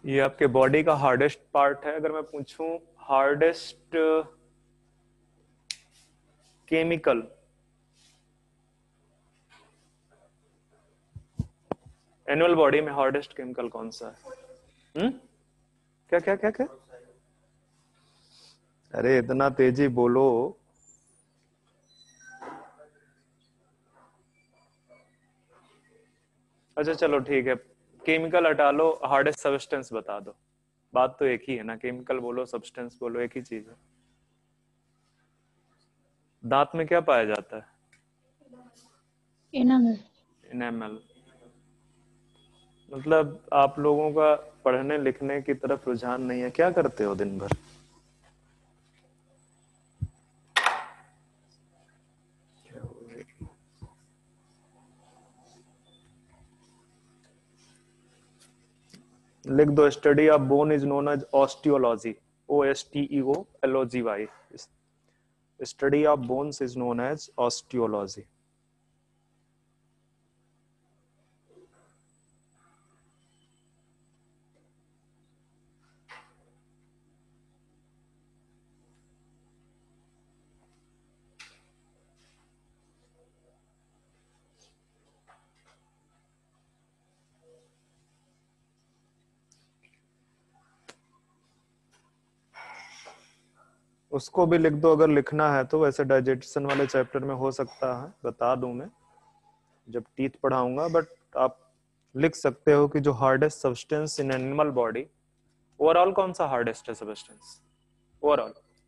ये आपके बॉडी का हार्डेस्ट पार्ट है। अगर मैं पूछूं हार्डेस्ट केमिकल, एनुअल बॉडी में हार्डेस्ट केमिकल कौन सा है? क्या क्या क्या क्या? अरे इतना तेजी बोलो। अच्छा चलो ठीक है, केमिकल हटा लो, हार्डेस्ट सब्सटेंस बता दो। बात तो एक ही है ना, केमिकल बोलो सब्सटेंस बोलो एक ही चीज है। दांत में क्या पाया जाता है? एनामल। इनेमल। मतलब आप लोगों का पढ़ने लिखने की तरफ रुझान नहीं है, क्या करते हो दिन भर? लिख दो, study of bone is known as osteology. OSTEOLOGY। Study of bones is known as osteology. उसको भी लिख दो अगर लिखना है तो, वैसे डाइजेशन वाले चैप्टर में हो सकता है बता दूं मैं जब टीथ पढ़ाऊंगा, बट आप लिख सकते हो कि जो hardest substance in animal body, overall कौन सा हार्डेस्ट है सब्सटेंस ओवरऑल?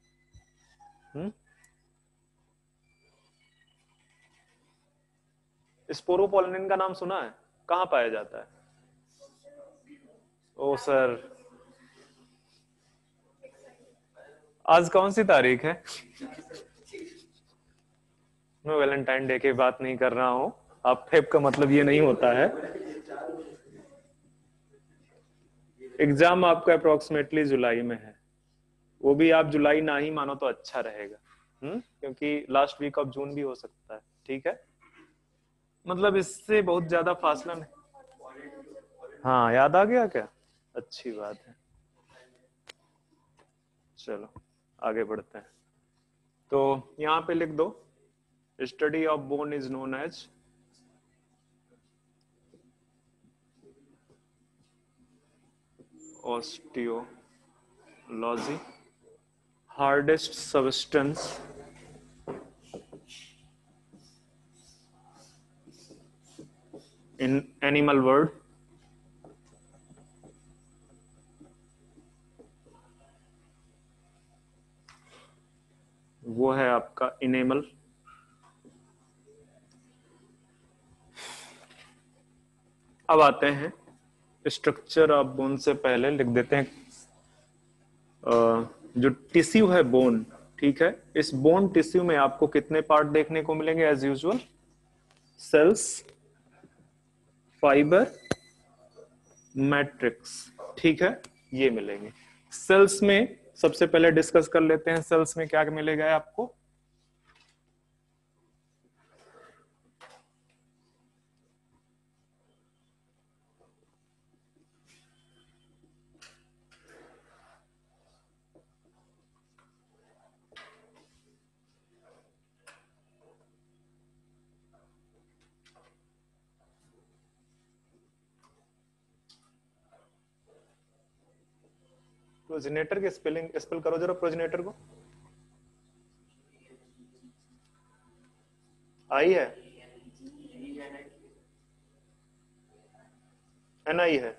स्पोरोपोलिन का नाम सुना है? कहाँ पाया जाता है? ओ सर, आज कौन सी तारीख है? मैं वैलेंटाइन डे की बात नहीं कर रहा हूं। आप फेब का मतलब ये नहीं होता है। एग्जाम आपका अप्रोक्सीमेटली जुलाई में है, वो भी आप जुलाई ना ही मानो तो अच्छा रहेगा। क्योंकि लास्ट वीक ऑफ जून भी हो सकता है। ठीक है, मतलब इससे बहुत ज्यादा फासला नहीं। हाँ याद आ गया क्या? अच्छी बात है। चलो आगे बढ़ते हैं। तो यहां पे लिख दो, study of bone is known as osteology. Hardest substance in animal world, वो है आपका इनेमल। अब आते हैं स्ट्रक्चर ऑफ बोन से पहले लिख देते हैं जो टिश्यू है बोन। ठीक है, इस बोन टिश्यू में आपको कितने पार्ट देखने को मिलेंगे as usual? Cells, fibre, matrix. ठीक है, ये मिलेंगे। सेल्स में सबसे पहले डिस्कस कर लेते हैं, सेल्स में क्या मिलेगा आपको? प्रोजेनेटर के स्पेलिंग स्पेल करो जरा प्रोजेनेटर को। आई है? NI है?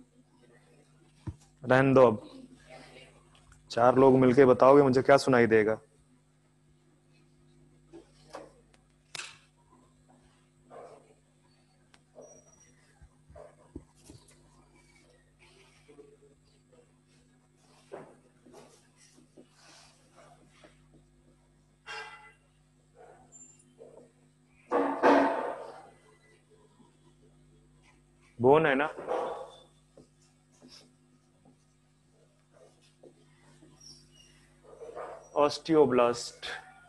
रहने दो अब, चार लोग मिलके बताओगे मुझे क्या सुनाई देगा? बोन है ना? ऑस्टियोब्लास्ट।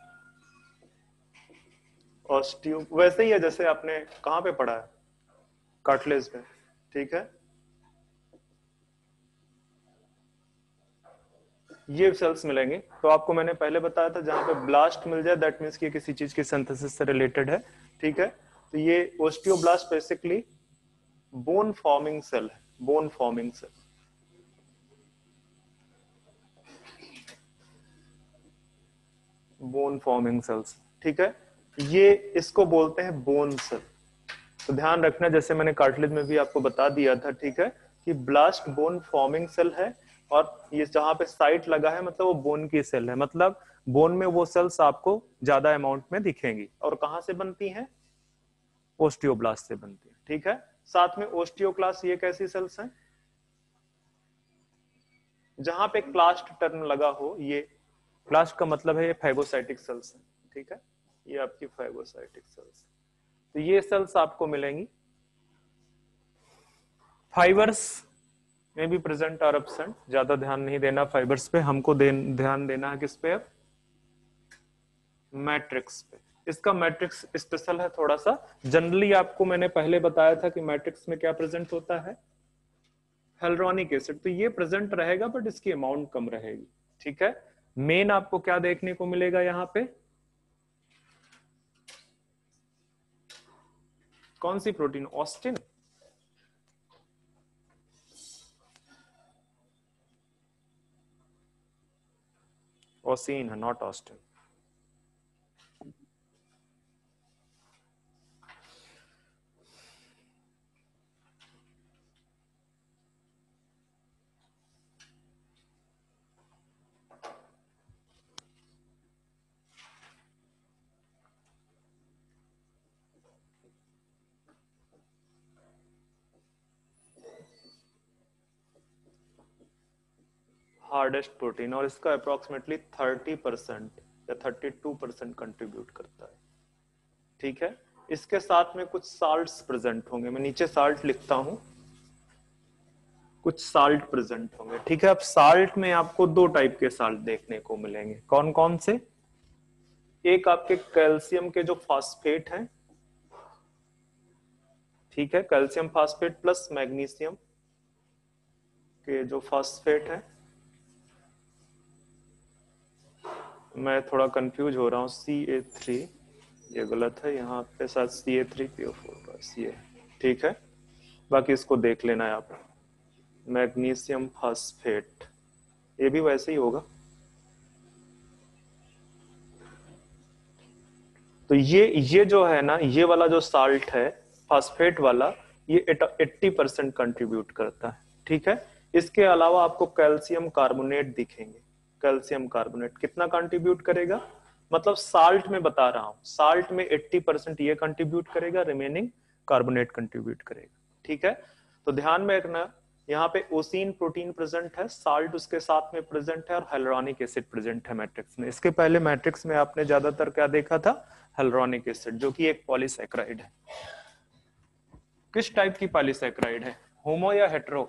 ऑस्टियो वैसे ही है जैसे आपने कहां पे पढ़ा है, कार्टिलेज में। ठीक है, ये सेल्स मिलेंगे। तो आपको मैंने पहले बताया था जहां पे ब्लास्ट मिल जाए दैट मीन्स कि किसी चीज की सिंथेसिस से रिलेटेड है, ठीक है। तो ये osteoblast basically bone forming cell है, bone forming cell. Bone forming cells, ठीक है। ये इसको बोलते हैं बोन सेल। तो ध्यान रखना, जैसे मैंने कार्टिलेज में भी आपको बता दिया था, ठीक है, कि ब्लास्ट बोन फॉर्मिंग सेल है, और ये जहां पे साइट लगा है मतलब वो बोन की सेल है, मतलब बोन में वो सेल्स आपको ज्यादा अमाउंट में दिखेंगी। और कहां से बनती हैं? ओस्टियोब्लास्ट से बनती है, ठीक है। साथ में ओस्टियोक्लास्ट, ये कैसी सेल्स हैं? जहां पे क्लास्ट टर्म लगा हो, ये क्लास्ट का मतलब है ये फाइगोसाइटिक सेल्स है, ठीक है। ये आपकी फाइगोसाइटिक सेल्स, तो ये सेल्स आपको मिलेंगी। फाइबर्स में भी प्रेजेंट और एब्सेंट, ज्यादा ध्यान नहीं देना फाइबर्स पे, हमको ध्यान देना है किस पे? अब मैट्रिक्स पे। इसका मैट्रिक्स स्पेशल है थोड़ा सा। जनरली आपको मैंने पहले बताया था कि मैट्रिक्स में क्या प्रेजेंट होता है? Hyaluronic acid. तो ये प्रेजेंट रहेगा बट इसकी अमाउंट कम रहेगी, ठीक है। मेन आपको क्या देखने को मिलेगा यहाँ पे? कौन सी प्रोटीन? ऑस्टिन। ओसिन है, नॉट ऑस्टिन। हार्डेस्ट प्रोटीन, और इसका अप्रोक्सीमेटली 30% या 32% कंट्रीब्यूट करता है, ठीक है। इसके साथ में कुछ साल्ट्स प्रेजेंट होंगे, मैं नीचे साल्ट लिखता हूं। कुछ साल्ट प्रेजेंट होंगे, ठीक है। अब साल्ट में आपको दो टाइप के साल्ट देखने को मिलेंगे। कौन कौन से? एक आपके कैल्शियम के जो फास्फेट हैं, ठीक है, कैल्शियम फास्फेट प्लस मैग्नीशियम के जो फास्फेट है। मैं थोड़ा कंफ्यूज हो रहा हूँ, CA3 ये गलत है, यहाँ पे साथ CA3PO4 ये, ठीक है। बाकी इसको देख लेना है आप। मैग्नीशियम फास्फेट, ये भी वैसे ही होगा। तो ये जो है ना, ये वाला जो साल्ट है फास्फेट वाला, ये 80% कंट्रीब्यूट करता है, ठीक है। इसके अलावा आपको कैल्शियम कार्बोनेट दिखेंगे। कैल्शियम कार्बोनेट कितना कंट्रीब्यूट करेगा? मतलब साल्ट में बता रहा हूं, साल्ट में 80% ये कंट्रीब्यूट करेगा, रिमेनिंग कार्बोनेट कंट्रीब्यूट करेगा, ठीक है। तो ध्यान में रखना, यहाँ पे ओसिन प्रोटीन प्रेजेंट है, साल्ट उसके साथ में प्रेजेंट है, और हाइलुरोनिक एसिड प्रेजेंट है मैट्रिक्स में। इसके पहले मैट्रिक्स में आपने ज्यादातर क्या देखा था? हाइलुरोनिक एसिड, जो कि एक पॉलीसैकेराइड है। किस टाइप की पॉलीसैकेराइड है? होमो या hetero?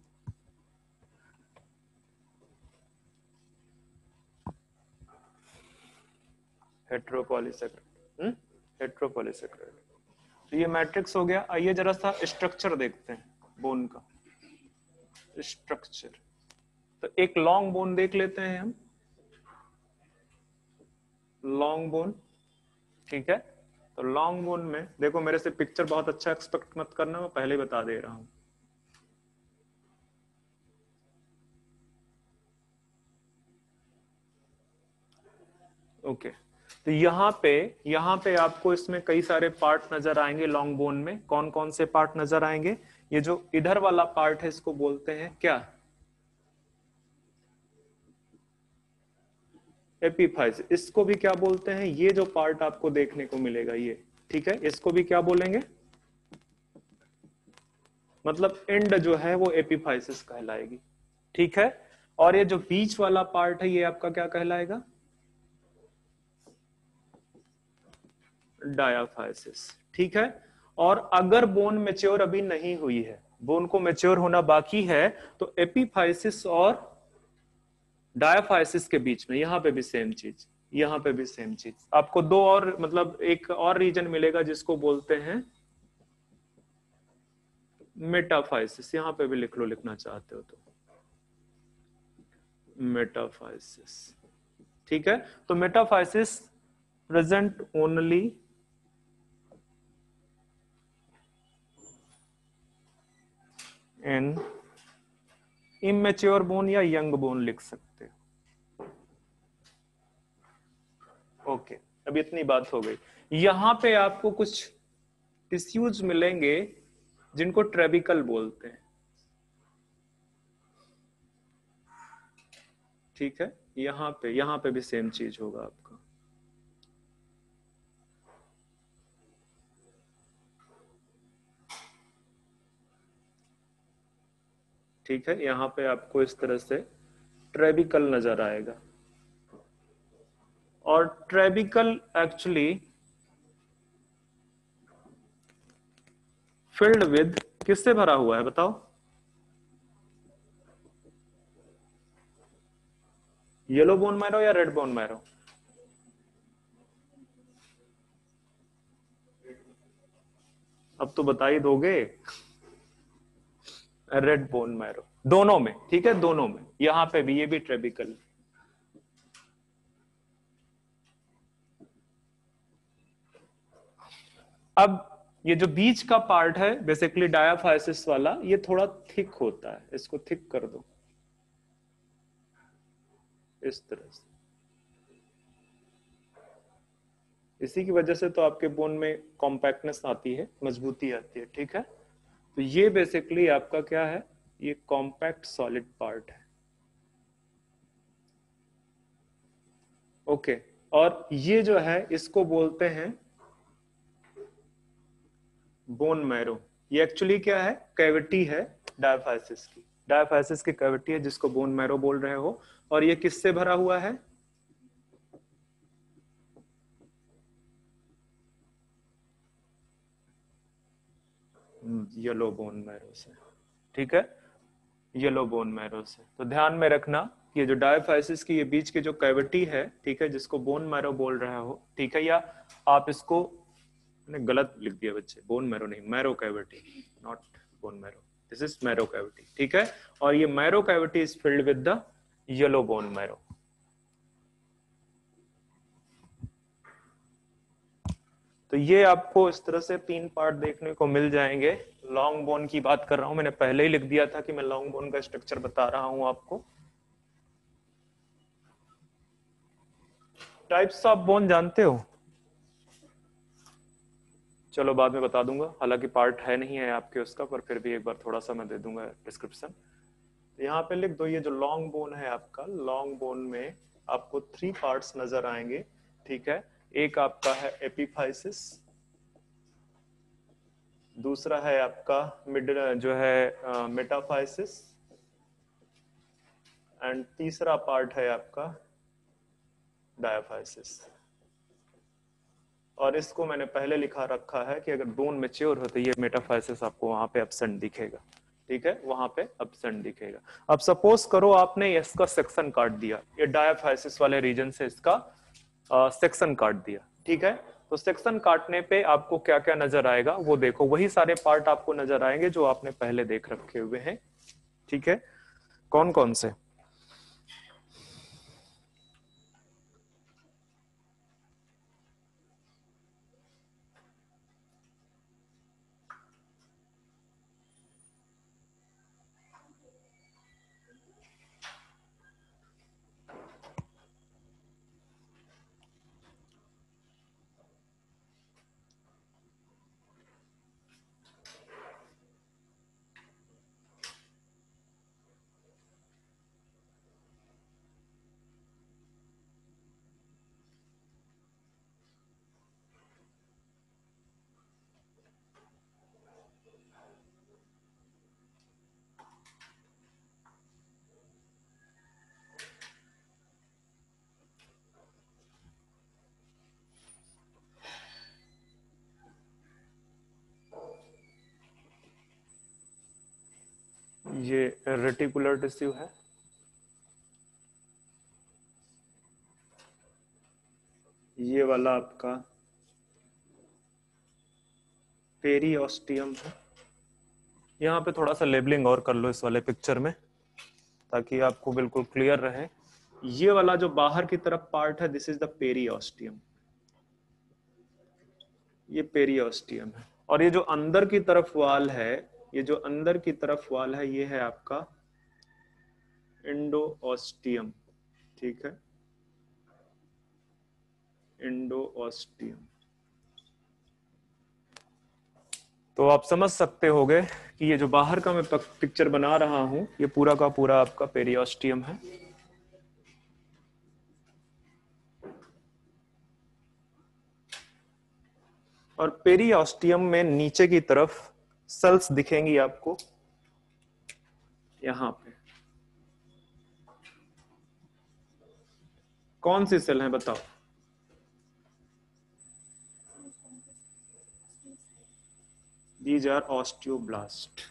Hetero polysaccharide, hetero polysaccharide. तो ये मैट्रिक्स हो गया। आइए जरा सा स्ट्रक्चर देखते हैं बोन का। स्ट्रक्चर, तो एक लॉन्ग बोन देख लेते हैं हम। लॉन्ग बोन, ठीक है। तो लॉन्ग बोन में देखो, मेरे से पिक्चर बहुत अच्छा एक्सपेक्ट मत करना, मैं पहले बता दे रहा हूं। ओके, तो यहाँ पे आपको इसमें कई सारे पार्ट नजर आएंगे। लॉन्ग बोन में कौन कौन से पार्ट नजर आएंगे? ये जो इधर वाला पार्ट है इसको बोलते हैं क्या? एपिफाइस। इसको भी क्या बोलते हैं? ये जो पार्ट आपको देखने को मिलेगा ये, ठीक है, इसको भी क्या बोलेंगे? मतलब एंड जो है वो एपिफाइसिस कहलाएगी, ठीक है। और ये जो बीच वाला पार्ट है ये आपका क्या कहलाएगा? डायाफाइसिस, ठीक है। और अगर बोन मेच्योर अभी नहीं हुई है, बोन को मेच्योर होना बाकी है, तो एपिफाइसिस और डायाफाइसिस के बीच में यहां पे भी सेम चीज, यहां पे भी सेम चीज। आपको दो और मतलब एक और रीजन मिलेगा जिसको बोलते हैं मेटाफाइसिस। यहां पे भी लिख लो, लिखना चाहते हो तो। मेटाफाइसिस, ठीक है। तो metaphysis present only in immature bone या यंग बोन लिख सकते हो। ओके, अब इतनी बात हो गई। यहां पे आपको कुछ टिश्यूज मिलेंगे जिनको ट्रेबिकल बोलते हैं, ठीक है। यहां पे भी सेम चीज होगा आपका, ठीक है। यहां पे आपको इस तरह से ट्रेबिकल नजर आएगा, और ट्रेबिकल एक्चुअली फिल्ड विद किससे भरा हुआ है बताओ? येलो बोन मैरो या रेड बोन मैरो? अब तो बता ही दोगे। रेड बोन मैरो, दोनों में, ठीक है, दोनों में। यहां पे भी, ये भी ट्रेबिकल। अब ये जो बीच का पार्ट है बेसिकली डायाफाइसिस वाला, ये थोड़ा थिक होता है, इसको थिक कर दो इस तरह से। इसी की वजह से तो आपके बोन में कॉम्पैक्टनेस आती है, मजबूती आती है, ठीक है। तो ये बेसिकली आपका क्या है, ये कॉम्पैक्ट सॉलिड पार्ट है, ओके। और ये जो है इसको बोलते हैं बोन मैरो। ये एक्चुअली क्या है, कैविटी है डायाफाइसिस की। डायाफाइसिस की कैविटी है जिसको बोन मैरो बोल रहे हो। और ये किससे भरा हुआ है? येलो बोन मैरो से, ठीक है, येलो बोन मैरो से। तो ध्यान में रखना, ये जो डायाफाइसिस की ये बीच की जो कैविटी है, ठीक है, जिसको बोन मैरो बोल रहे हो, ठीक है। या आप इसको, मैंने गलत लिख दिया बच्चे, बोन मैरो नहीं, marrow cavity, not bone marrow, this is marrow cavity, ठीक है। और ये marrow cavity is filled with the yellow bone marrow. तो ये आपको इस तरह से तीन पार्ट देखने को मिल जाएंगे। लॉन्ग बोन की बात कर रहा हूं, मैंने पहले ही लिख दिया था कि मैं लॉन्ग बोन का स्ट्रक्चर बता रहा हूं आपको। टाइप्स ऑफ बोन जानते हो? चलो बाद में बता दूंगा, हालांकि पार्ट है नहीं है आपके उसका, पर फिर भी एक बार थोड़ा सा मैं दे दूंगा डिस्क्रिप्शन। तो यहाँ पे लिख दो, ये जो लॉन्ग बोन है आपका, लॉन्ग बोन में आपको थ्री पार्ट्स नजर आएंगे, ठीक है। एक आपका है एपिफाइसिस, दूसरा है आपका मिड जो है मेटाफाइसिस, एंड तीसरा पार्ट है आपका डायाफाइसिस। और इसको मैंने पहले लिखा रखा है कि अगर बोन मैच्योर हो तो ये मेटाफाइसिस आपको वहां पे एब्सेंट दिखेगा, ठीक है, वहां पे एब्सेंट दिखेगा। अब सपोज करो आपने इसका सेक्शन काट दिया, ये डायाफाइसिस वाले रीजन से इसका सेक्शन काट दिया, ठीक है। तो सेक्शन काटने पे आपको क्या क्या नजर आएगा वो देखो, वही सारे पार्ट आपको नजर आएंगे जो आपने पहले देख रखे हुए हैं, ठीक है। कौन कौन से? ये रेटिकुलर टिश्यू है, ये वाला आपका पेरियोस्टियम है। यहाँ पे थोड़ा सा लेबलिंग और कर लो इस वाले पिक्चर में, ताकि आपको बिल्कुल क्लियर रहे। ये वाला जो बाहर की तरफ पार्ट है, दिस इज द पेरियोस्टियम, ये पेरियोस्टियम है। और ये जो अंदर की तरफ वाल है, ये जो अंदर की तरफ वाल है, ये है आपका इंडोऑस्टियम। ठीक है, इंडोऑस्टियम। तो आप समझ सकते होगे कि ये जो बाहर का मैं पिक्चर बना रहा हूं, ये पूरा का पूरा आपका पेरियोस्टियम है। और पेरियोस्टियम में नीचे की तरफ सेल्स दिखेंगी आपको यहां पे। कौन सी सेल है बताओ? These are osteoblast.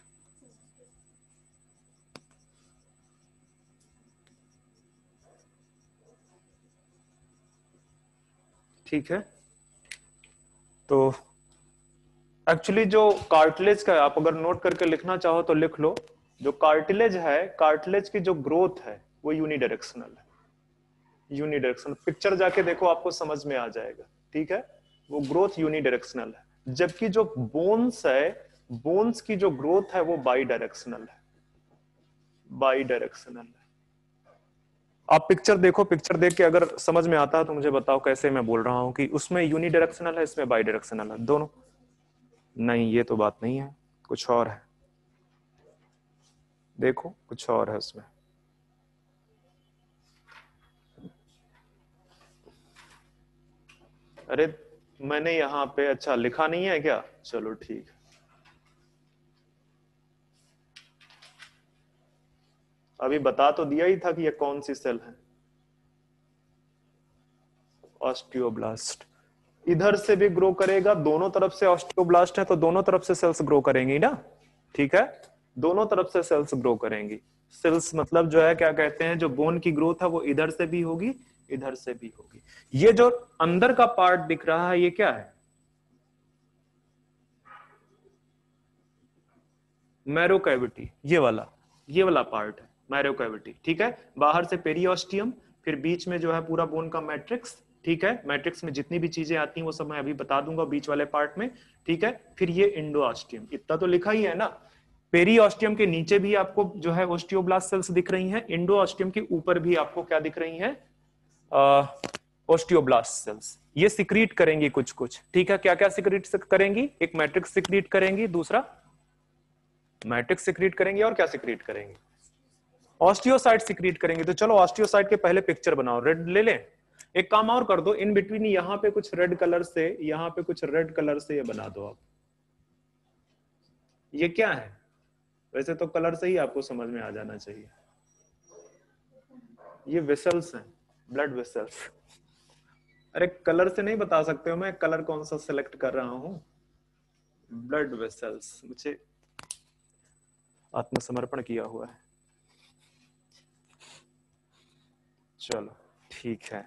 ठीक है, तो एक्चुअली जो कार्टिलेज का, आप अगर नोट करके लिखना चाहो तो लिख लो। जो कार्टिलेज है, कार्टिलेज की जो ग्रोथ है वो यूनिडायरेक्शनल है। यूनिडायरेक्शनल पिक्चर जाके देखो, आपको समझ में आ जाएगा। ठीक है, वो ग्रोथ यूनिडायरेक्शनल है। जबकि जो बोन्स है, बोन्स की जो ग्रोथ है वो बाई डायरेक्शनल है, बाई डायरेक्शनल है। आप पिक्चर देखो, पिक्चर देख के अगर समझ में आता है तो मुझे बताओ कैसे मैं बोल रहा हूं कि उसमें यूनिडायरेक्शनल है, इसमें बाई डायरेक्शनल है, दोनों। नहीं, ये तो बात नहीं है, कुछ और है। देखो कुछ और है उसमें। अरे मैंने यहाँ पे अच्छा लिखा नहीं है क्या? चलो ठीक है। अभी बता तो दिया ही था कि ये कौन सी सेल है, ऑस्टियोब्लास्ट। इधर से भी ग्रो करेगा, दोनों तरफ से ऑस्टियोब्लास्ट है तो दोनों तरफ से सेल्स ग्रो करेंगी ना। ठीक है, दोनों तरफ से सेल्स ग्रो करेंगी। सेल्स मतलब जो है क्या कहते हैं, जो बोन की ग्रोथ है वो इधर से भी होगी, इधर से भी होगी। ये जो अंदर का पार्ट दिख रहा है, ये क्या है? मैरो कैविटी, ये वाला पार्ट है मैरो कैविटी। ठीक है, बाहर से पेरियोस्टियम, फिर बीच में जो है पूरा बोन का मैट्रिक्स। ठीक है, मैट्रिक्स में जितनी भी चीजें आती हैं वो सब मैं अभी बता दूंगा बीच वाले पार्ट में। ठीक है, फिर ये इंडोऑस्टियम, इतना तो लिखा ही है ना। पेरियोस्टियम के नीचे भी आपको जो है ओस्टियोब्लास्ट सेल्स दिख रही हैं, इंडोऑस्टियम के ऊपर भी आपको क्या दिख रही हैं? Osteoblast sales. ये सिक्रीट करेंगी कुछ कुछ। ठीक है, क्या क्या सिक्रीट करेंगी? एक मैट्रिक्स सिक्रीट करेंगी, दूसरा मैट्रिक्स सिक्रीट करेंगे, और क्या सिक्रीट करेंगे? ऑस्टियोसाइट सिक्रीट करेंगे। तो चलो ऑस्टियोसाइट के पहले पिक्चर बनाओ, रेड ले लें। एक काम और कर दो, इन बिटवीन यहाँ पे कुछ रेड कलर से, यहाँ पे कुछ रेड कलर से ये बना दो आप। ये क्या है? वैसे तो कलर से ही आपको समझ में आ जाना चाहिए। ये वेसल्स हैं, ब्लड वेसल्स। अरे कलर से नहीं बता सकते हो मैं कलर कौन सा सिलेक्ट कर रहा हूं? ब्लड वेसल्स, मुझे आत्मसमर्पण किया हुआ है। चलो ठीक है,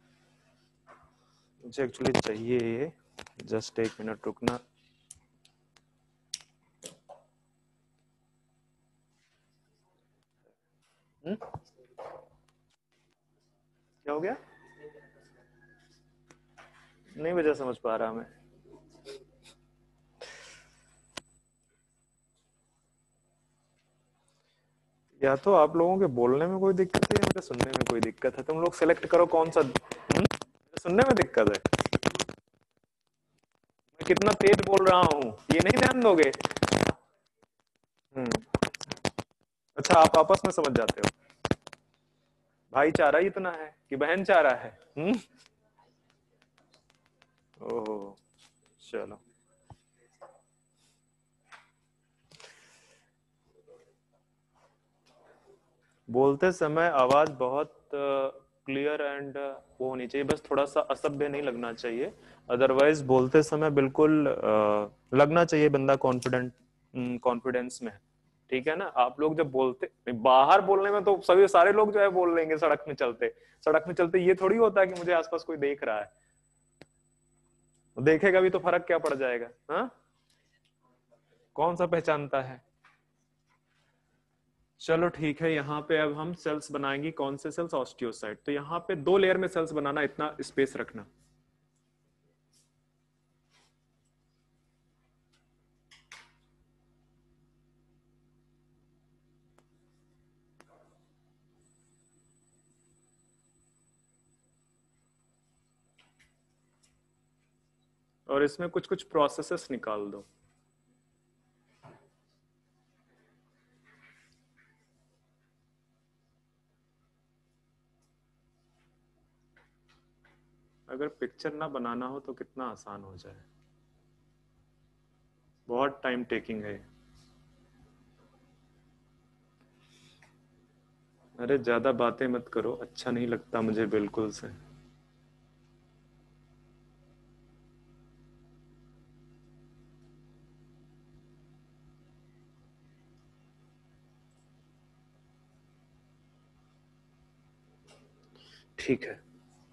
मुझे एक्चुअली चाहिए, जस्ट एक मिनट रुकना। क्या हो गया? नहीं वजह समझ पा रहा मैं। या तो आप लोगों के बोलने में कोई दिक्कत है या मेरे सुनने में कोई दिक्कत है। तुम लोग सेलेक्ट करो कौन सा। सुनने में दिक्कत है? मैं कितना तेज बोल रहा हूँ ये नहीं ध्यान दोगे? हम्म, अच्छा आप आपस में समझ जाते हो। भाईचारा ही इतना है कि बहन चारा है। ओहो, चलो। बोलते समय आवाज बहुत क्लियर एंड वो होनी चाहिए, बस थोड़ा सा असभ्य नहीं लगना चाहिए। अदरवाइज बोलते समय बिल्कुल लगना चाहिए बंदा कॉन्फिडेंट, कॉन्फिडेंस में है। ठीक है ना? आप लोग जब बोलते, बाहर बोलने में तो सभी सारे लोग जो है बोल लेंगे, सड़क में चलते, सड़क में चलते ये थोड़ी होता है कि मुझे आसपास कोई देख रहा है। देखेगा भी तो फर्क क्या पड़ जाएगा? हाँ, कौन सा पहचानता है? चलो ठीक है, यहाँ पे अब हम सेल्स बनाएंगे। कौन से सेल्स? ऑस्टियोसाइट। तो यहाँ पे 2 लेयर में सेल्स बनाना, इतना स्पेस रखना। और इसमें कुछ कुछ प्रोसेसेस निकाल दो। अगर पिक्चर ना बनाना हो तो कितना आसान हो जाए। बहुत टाइम टेकिंग है। अरे ज्यादा बातें मत करो, अच्छा नहीं लगता मुझे बिल्कुल से। ठीक है,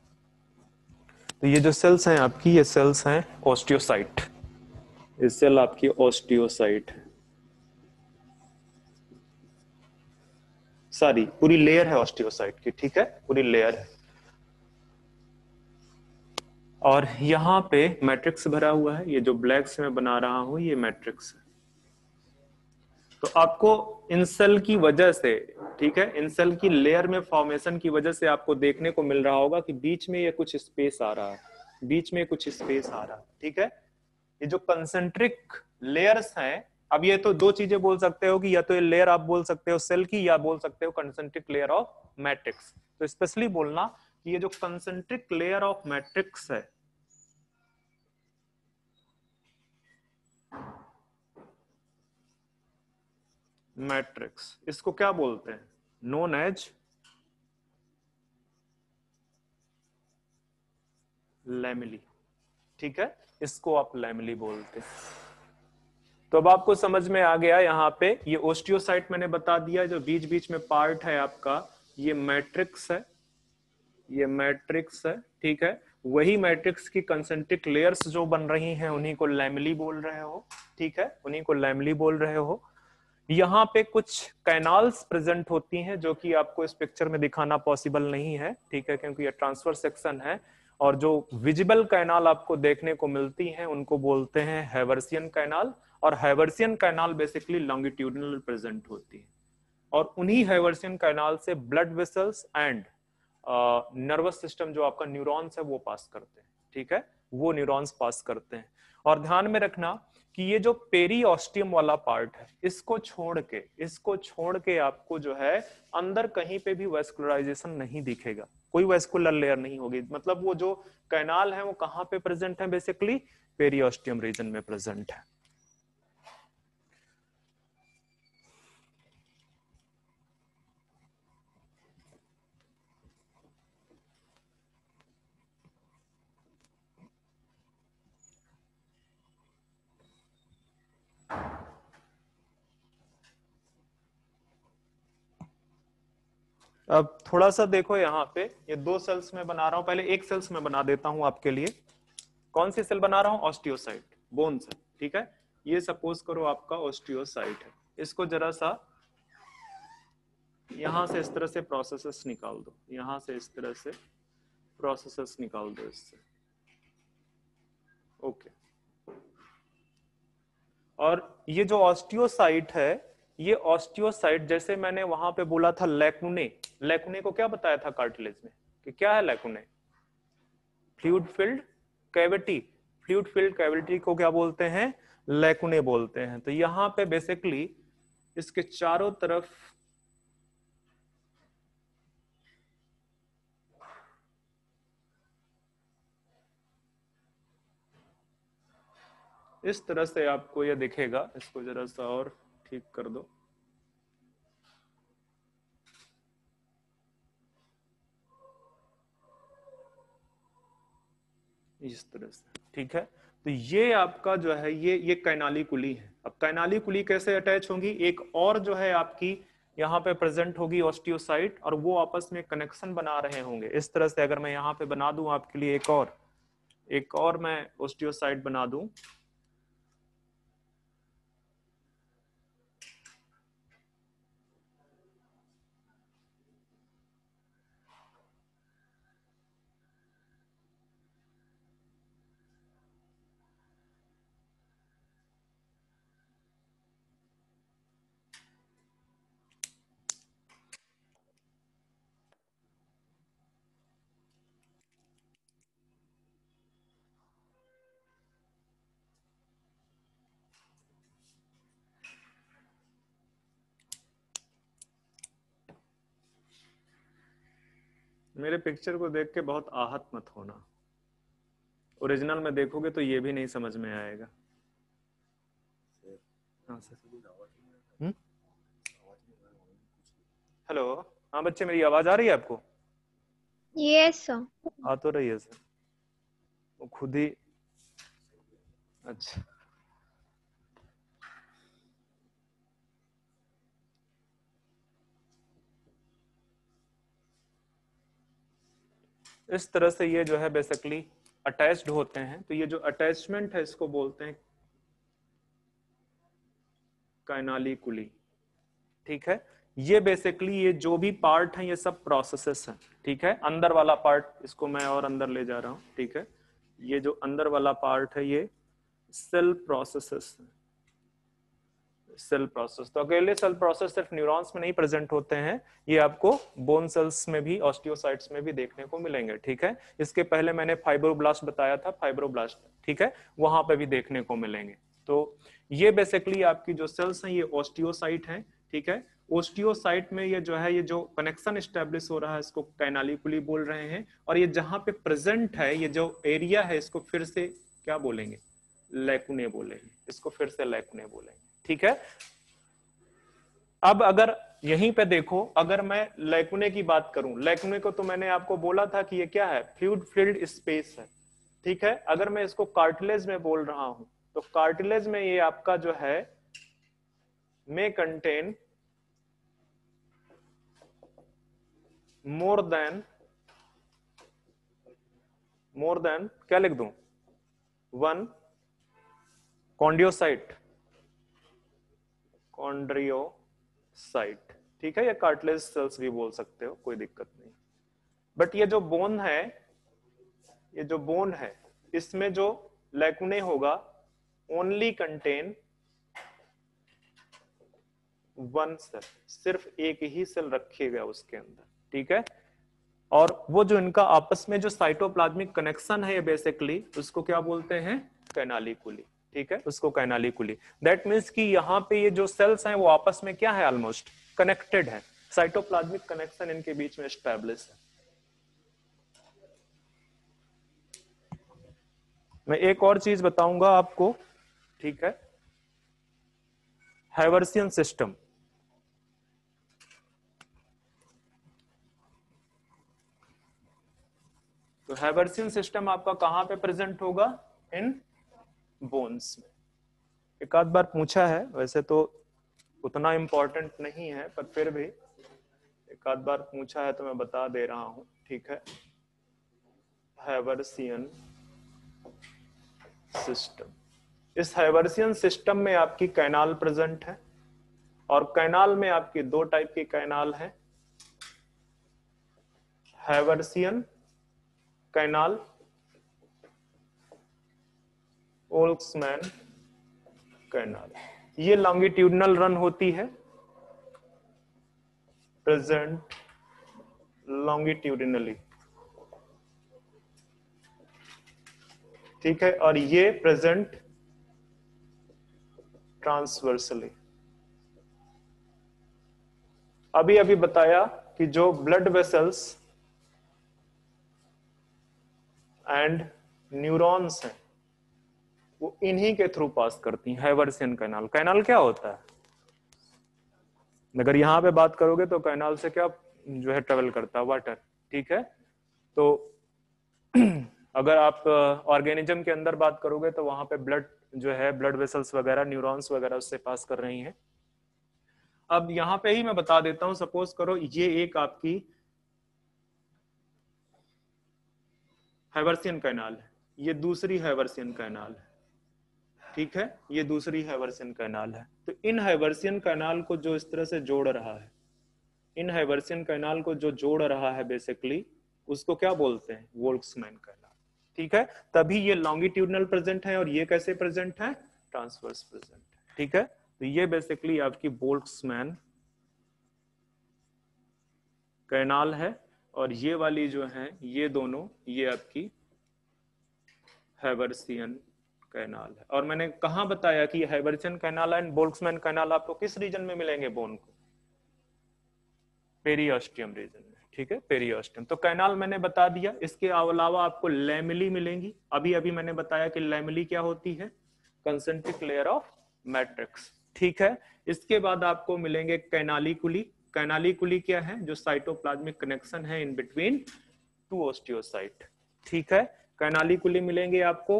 तो ये जो सेल्स हैं आपकी, ये सेल्स हैं ऑस्टियोसाइट। ये सेल आपकी ऑस्टियोसाइट है। सारी पूरी लेयर है ऑस्टियोसाइट की, ठीक है, पूरी लेयर है। और यहाँ पे मैट्रिक्स भरा हुआ है। ये जो ब्लैक से मैं बना रहा हूं, ये मैट्रिक्स है। तो आपको इन सेल की वजह से, ठीक है, इन सेल की लेयर में फॉर्मेशन की वजह से आपको देखने को मिल रहा होगा कि बीच में ये कुछ स्पेस आ रहा है, बीच में कुछ स्पेस आ रहा है, ठीक है। ये जो कंसेंट्रिक लेयर्स हैं, अब ये तो दो चीजें बोल सकते हो कि या तो ये लेयर आप बोल सकते हो सेल की, या बोल सकते हो कंसेंट्रिक लेयर ऑफ मैट्रिक्स। तो स्पेशली बोलना कि ये जो कंसेंट्रिक लेयर ऑफ मैट्रिक्स है, मैट्रिक्स, इसको क्या बोलते हैं? नोन एज लैमिली, ठीक है, इसको आप लैमिली बोलते हैं। तो अब आपको समझ में आ गया। यहाँ पे ये ओस्टियोसाइट मैंने बता दिया, जो बीच बीच में पार्ट है आपका, ये मैट्रिक्स है, ये मैट्रिक्स है, ठीक है। वही मैट्रिक्स की कंसेंट्रिक लेयर्स जो बन रही हैं, उन्हीं को लैमिली बोल रहे हो, ठीक है, उन्हीं को लैमिली बोल रहे हो। यहाँ पे कुछ कैनाल्स प्रेजेंट होती हैं, जो कि आपको इस पिक्चर में दिखाना पॉसिबल नहीं है, ठीक है, क्योंकि ये ट्रांसफर सेक्शन है। और जो विजिबल कैनाल आपको देखने को मिलती हैं, उनको बोलते हैं हैवर्सियन कैनाल। और Haversian canal basically longitudinal present होती है। और उन्हीं हैवर्सियन कैनाल से blood vessels and nervous system, जो आपका न्यूरॉन्स है, वो पास करते हैं, ठीक है, वो न्यूरॉन्स पास करते हैं। और ध्यान में रखना कि ये जो पेरीऑस्टियम वाला पार्ट है, इसको छोड़ के आपको जो है अंदर कहीं पे भी वेस्कुलराइजेशन नहीं दिखेगा, कोई वेस्कुलर लेयर नहीं होगी। मतलब वो जो कैनाल है वो कहां पे प्रेजेंट है? बेसिकली पेरीऑस्टियम रीजन में प्रेजेंट है। अब थोड़ा सा देखो यहाँ पे, ये 2 सेल्स में बना रहा हूं। पहले एक सेल्स में बना देता हूं आपके लिए। कौन सी सेल बना रहा हूं? ऑस्टियोसाइट, बोन सेल, ठीक है। ये सपोज करो आपका ऑस्टियोसाइट है। इसको जरा सा यहां से इस तरह से प्रोसेसेस निकाल दो, यहां से इस तरह से प्रोसेसेस निकाल दो इससे, ओके। और ये जो ऑस्टियोसाइट है, ये ऑस्टियोसाइट, जैसे मैंने वहां पे बोला था लैकुने, लैकुने को क्या बताया था कार्टिलेज में कि क्या है lacunae? Fluid filled cavity. Fluid filled cavity को क्या बोलते हैं? लैकुने बोलते हैं। तो यहां पे बेसिकली इसके चारों तरफ इस तरह से आपको यह दिखेगा। इसको जरा सा और ठीक कर दो, इस तरह से, ठीक है। तो ये आपका जो है, ये कैनाली कुली है। अब कैनाली कुली कैसे अटैच होगी? एक और जो है आपकी यहाँ पे प्रेजेंट होगी ऑस्टियोसाइट, और वो आपस में कनेक्शन बना रहे होंगे इस तरह से। अगर मैं यहाँ पे बना दूं आपके लिए एक और मैं ऑस्टियोसाइट बना दूं, मेरे पिक्चर को देख के बहुत आहत मत होना, ओरिजिनल में देखोगे तो ये भी नहीं समझ में आएगा। हाँ सर। हेलो, हाँ बच्चे मेरी आवाज आ रही है आपको? Yes sir. आ तो रही है सर, वो खुद ही। अच्छा, इस तरह से ये जो है बेसिकली अटैच्ड होते हैं। तो ये जो अटैचमेंट है इसको बोलते हैं कैनालिकुली। ठीक है, ये बेसिकली ये जो भी पार्ट है ये सब प्रोसेसेस हैं। ठीक है, अंदर वाला पार्ट इसको मैं और अंदर ले जा रहा हूं। ठीक है, ये जो अंदर वाला पार्ट है ये सेल प्रोसेसेस है। सेल प्रोसेस, तो अकेले सेल प्रोसेस सिर्फ न्यूरॉन्स में नहीं प्रेजेंट होते हैं, ये आपको बोन सेल्स में भी, ऑस्टियोसाइट्स में भी देखने को मिलेंगे। ठीक है, इसके पहले मैंने फाइब्रोब्लास्ट बताया था, फाइब्रोब्लास्ट, ठीक है, वहां पे भी देखने को मिलेंगे। तो ये बेसिकली आपकी जो सेल्स हैं ये ऑस्टियोसाइट हैं। ठीक है, ओस्टियोसाइट में ये जो है, ये जो कनेक्शन स्टैब्लिश हो रहा है इसको कैनालिकुली बोल रहे हैं। और ये जहां पे प्रेजेंट है, ये जो एरिया है इसको फिर से क्या बोलेंगे? लैकुने बोलेंगे, इसको फिर से लैकुने बोलेंगे। ठीक है, अब अगर यहीं पे देखो, अगर मैं लैकुने की बात करूं, लैकुने को तो मैंने आपको बोला था कि ये क्या है? फ्लूइड फिल्ड स्पेस है। ठीक है, अगर मैं इसको कार्टिलेज में बोल रहा हूं तो कार्टिलेज में ये आपका जो है में कंटेन मोर देन क्या लिख दूं? One chondrocyte, chondrocyte. ठीक है, या कार्टिलेज सेल्स भी बोल सकते हो, कोई दिक्कत नहीं। बट ये जो बोन है, ये जो बोन है इसमें जो लैकुने होगा ओनली कंटेन वन सेल, सिर्फ एक ही सेल रखिएगा उसके अंदर। ठीक है, और वो जो इनका आपस में जो साइटोप्लाज्मिक कनेक्शन है बेसिकली उसको क्या बोलते हैं? कैनालिकुली। ठीक है, उसको कैनालिकुली। दैट मीन्स कि यहाँ पे ये जो सेल्स हैं वो आपस में क्या है? ऑलमोस्ट कनेक्टेड है, साइटोप्लाज्मिक कनेक्शन इनके बीच में एस्टैब्लिश है। मैं एक और चीज बताऊंगा आपको। ठीक है, हैवर्सियन सिस्टम। तो हैवर्सियन सिस्टम आपका कहां पे प्रेजेंट होगा? इन बोन्स में। एक आध बार पूछा है, वैसे तो उतना इंपॉर्टेंट नहीं है, पर फिर भी एक आध बार पूछा है तो मैं बता दे रहा हूं। ठीक है, हैवर्सियन सिस्टम, इस हैवर्सियन सिस्टम में आपकी कैनाल प्रेजेंट है। और कैनाल में आपकी दो टाइप की कैनाल है, हैवर्सियन कैनाल, ओल्क्समैन कैनाल। ये लॉन्गिट्यूडनल रन होती है, प्रेजेंट लॉन्गिट्यूडिनली। ठीक है, और ये प्रेजेंट ट्रांसवर्सली। अभी अभी बताया कि जो ब्लड वेसल्स एंड न्यूरॉन्स हैं वो इन्हीं के थ्रू पास करती हैं, हैवर्सियन कैनाल। कैनाल क्या होता है? अगर यहां पे बात करोगे तो कैनाल से क्या जो है ट्रेवल करता है? वाटर। ठीक है, तो अगर आप ऑर्गेनिज्म के अंदर बात करोगे तो वहां पे ब्लड जो है, ब्लड वेसल्स वगैरह, न्यूरॉन्स वगैरह उससे पास कर रही हैं। अब यहां पे ही मैं बता देता हूं, सपोज करो ये एक आपकी हैवर्सियन कैनाल है, ये दूसरी हैवर्सियन कैनाल है। ठीक है, ये दूसरी हैवर्सियन कैनाल है। तो इन हैवर्सियन कैनाल को जो इस तरह से जोड़ रहा है, इन हैवर्सियन कैनाल को जो जोड़ रहा है बेसिकली, उसको क्या बोलते हैं? Volkmann canal. ठीक है, तभी ये लॉन्गिट्यूडनल प्रेजेंट है और ये कैसे प्रेजेंट है? ट्रांसवर्स प्रेजेंट है। ठीक है, तो ये बेसिकली आपकी वोल्क्समैन कैनाल है। और ये वाली जो है, ये दोनों, ये आपकी हैवर्सियन कैनाल है। और मैंने कहा बताया कि Haversian canal and Boltzmann canal आपको किस रीजन में मिलेंगे? बोन को पेरियोस्टियम रीजन में। ठीक है, पेरियोस्टम। तो कैनाल मैंने बता दिया। इसके अलावा आपको लैमेली मिलेंगी। अभी अभी मैंने बताया कि लैमेली क्या होती है, कंसेंट्रिक लेयर ऑफ मैट्रिक्स। ठीक है, इसके बाद आपको मिलेंगे कैनालिकुली। कैनालिकुली क्या है, जो साइटोप्लाज्मिक कनेक्शन है इन बिटवीन टू ओस्टियोसाइट। ठीक है, कैनालिकुली मिलेंगे आपको,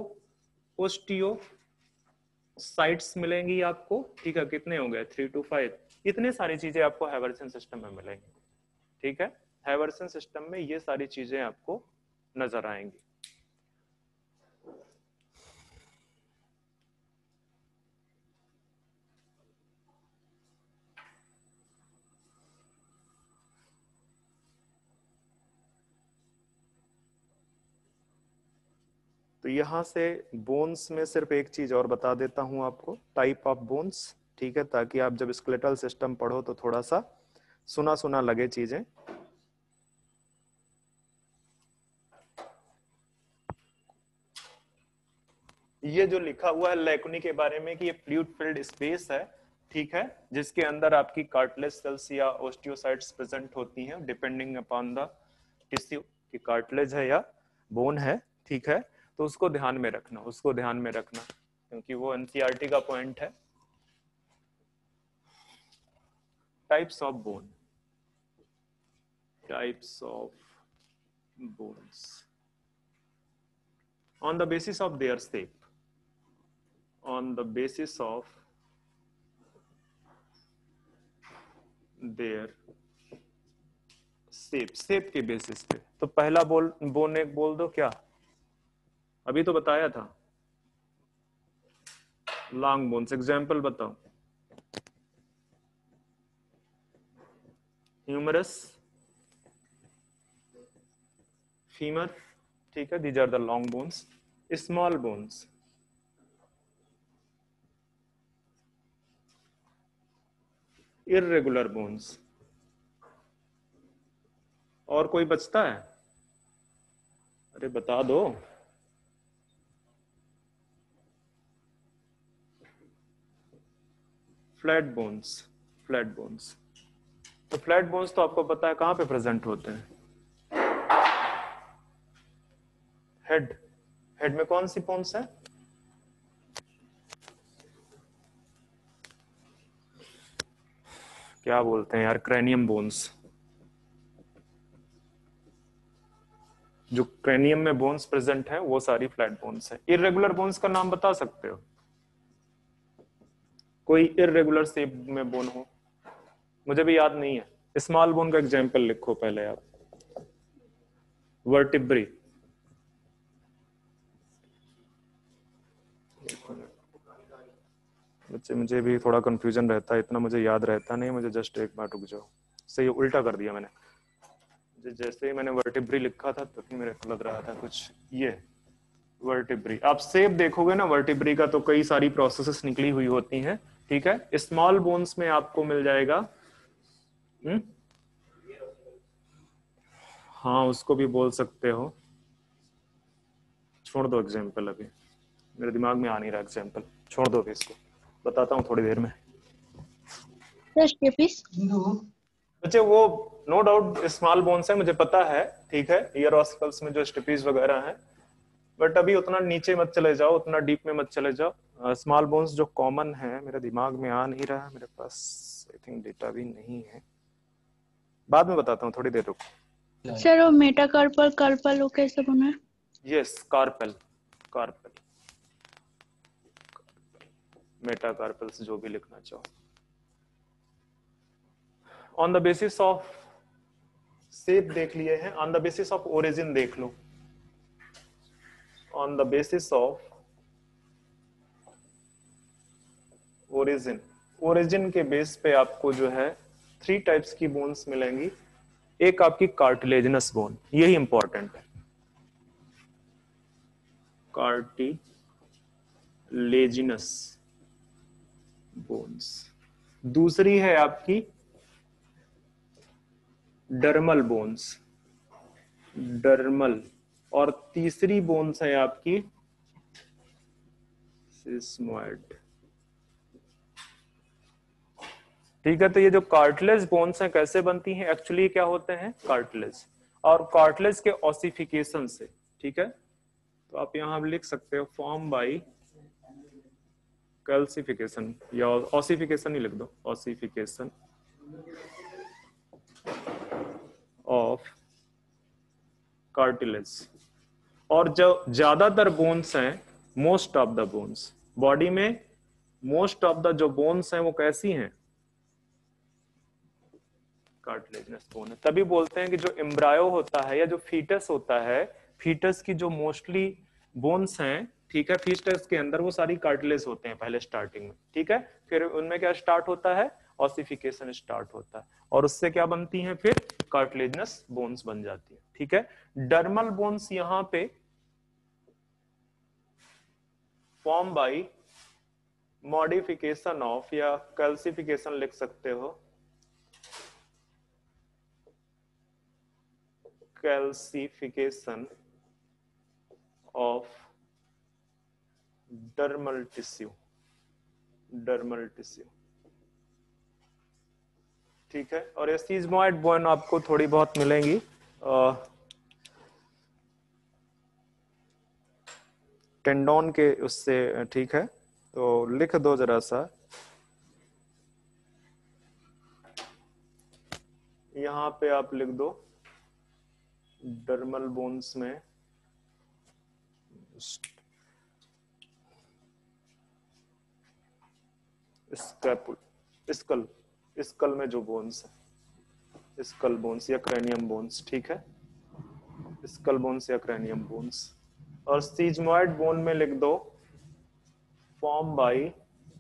ओस्टियोसाइट्स मिलेंगी आपको। ठीक है, कितने हो गए, 3 to 5। इतने सारी चीजें आपको हैवर्सन सिस्टम में मिलेंगी। ठीक है, हैवर्सन सिस्टम में ये सारी चीजें आपको नजर आएंगी। तो यहां से बोन्स में सिर्फ एक चीज और बता देता हूं आपको, टाइप ऑफ बोन्स। ठीक है, ताकि आप जब स्केलेटल सिस्टम पढ़ो तो थोड़ा सा सुना सुना लगे चीजें। ये जो लिखा हुआ है लैकुनी के बारे में कि ये फ्लूइड फिल्ड स्पेस है, ठीक है, जिसके अंदर आपकी कार्टिलेज सेल्स या ओस्टियोसाइट्स प्रेजेंट होती हैं, डिपेंडिंग अपॉन द टिश्यू की कार्टिलेज है या बोन है। ठीक है, तो उसको ध्यान में रखना, उसको ध्यान में रखना, क्योंकि वो एनसीईआरटी का पॉइंट है। Types of bone, types of bones on the basis of their shape, on the basis of their shape के बेसिस पे। तो पहला बोन एक बोल दो, क्या अभी तो बताया था, लॉन्ग बोन्स। एग्जाम्पल बताओ, ह्यूमरस, फीमर। ठीक है, these are the long bones. Small bones, irregular bones. और कोई बचता है, अरे बता दो। Flat bones, flat bones. तो फ्लैट बोन्स तो आपको पता है कहां पे प्रेजेंट होते हैं, हेड। हेड में कौन सी बोन्स है, क्या बोलते हैं यार, क्रेनियम बोन्स। जो क्रेनियम में बोन्स प्रेजेंट है वो सारी फ्लैट बोन्स है। इर्रेगुलर बोन्स का नाम बता सकते हो, कोई इर्रेगुलर शेप में बोन हो, मुझे भी याद नहीं है। स्मॉल बोन का एग्जांपल लिखो पहले आप, वर्टिब्री। बच्चे मुझे भी थोड़ा कंफ्यूजन रहता है, इतना मुझे याद रहता नहीं, मुझे जस्ट एक बार रुक जाओ। सही उल्टा कर दिया मैंने, जैसे ही मैंने वर्टिब्री लिखा था तभी मेरे को लग रहा था कुछ ये वर्टिब्री। आप शेप देखोगे ना वर्टिब्री का तो कई सारी प्रोसेसेस निकली हुई होती हैं। ठीक है, स्मॉल बोन्स में आपको मिल जाएगा, हाँ उसको भी बोल सकते हो। छोड़ दो एग्जाम्पल, अभी मेरे दिमाग में आ नहीं रहा एग्जाम्पल, छोड़ दो अभी इसको, बताता हूँ थोड़ी देर में। बच्चे वो नो डाउट स्मॉल बोन्स है, मुझे पता है। ठीक है, ईयर ऑस्कल्स में जो स्टिपीज वगैरह हैं, बट अभी उतना नीचे मत चले जाओ, उतना डीप में मत चले जाओ। स्मॉल बोन्स जो कॉमन है, मेरे दिमाग में आ नहीं रहा, मेरे पास आई थिंक डेटा भी नहीं है, बाद में बताता हूँ, थोड़ी देर रुको। सर वो मेटाकार्पल कार्पल वो कैसे बना है? यस, कार्पेल, कार्पेल, मेटाकार्पल्स, जो भी लिखना चाहो। On the basis of shape देख लिए हैं, on the basis of origin देख लो। On the basis of origin, origin के बेस पे आपको जो है 3 टाइप्स की बोन्स मिलेंगी। एक आपकी कार्टिलेजिनस बोन, यही इंपॉर्टेंट है, कार्टिलेजिनस बोन्स। दूसरी है आपकी डर्मल बोन्स, डर्मल। और तीसरी बोन्स है आपकी सिस्मोइड। ठीक है, तो ये जो कार्टिलेज बोन्स हैं कैसे बनती हैं, एक्चुअली क्या होते हैं, कार्टिलेज, और कार्टिलेज के ऑसिफिकेशन से, ठीक है। तो आप यहां लिख सकते हो फॉर्म बाई कैल्सिफिकेशन, या ऑसिफिकेशन ही लिख दो, ऑसिफिकेशन ऑफ कार्टिलेज। और जो ज्यादातर बोन्स हैं, most of the bones body में, मोस्ट ऑफ द जो बोन्स हैं वो कैसी हैं, कार्टिलेजनस बोन है। तभी बोलते हैं कि जो एम्ब्रायो होता है या जो फीटस होता है, फीटस की जो मोस्टली बोन्स हैं, ठीक है, फीटस के अंदर वो सारी कार्टिलेज होते हैं पहले स्टार्टिंग में, ठीक है। फिर उनमें क्या स्टार्ट होता है, ऑसिफिकेशन स्टार्ट होता है, और उससे क्या बनती हैं, फिर कार्टिलेजनस बोन्स बन जाती है, ठीक है। डर्मल बोन्स यहां पे फॉर्म बाई मॉडिफिकेशन ऑफ, या कैल्सिफिकेशन लिख सकते हो, calcification of dermal tissue, dermal tissue, ठीक है। और ये सीज़मोइड बोन आपको थोड़ी बहुत मिलेंगी, टेंडोन के उससे, ठीक है। तो लिख दो जरा सा, यहां पे आप लिख दो डर्मल बोन्स में स्कैपुल, स्कल, स्कल में जो बोन्स है, स्कल बोन्स या क्रैनियम बोन्स, ठीक है, स्कल बोन्स या क्रैनियम बोन्स। और सीजमोइड बोन में लिख दो form by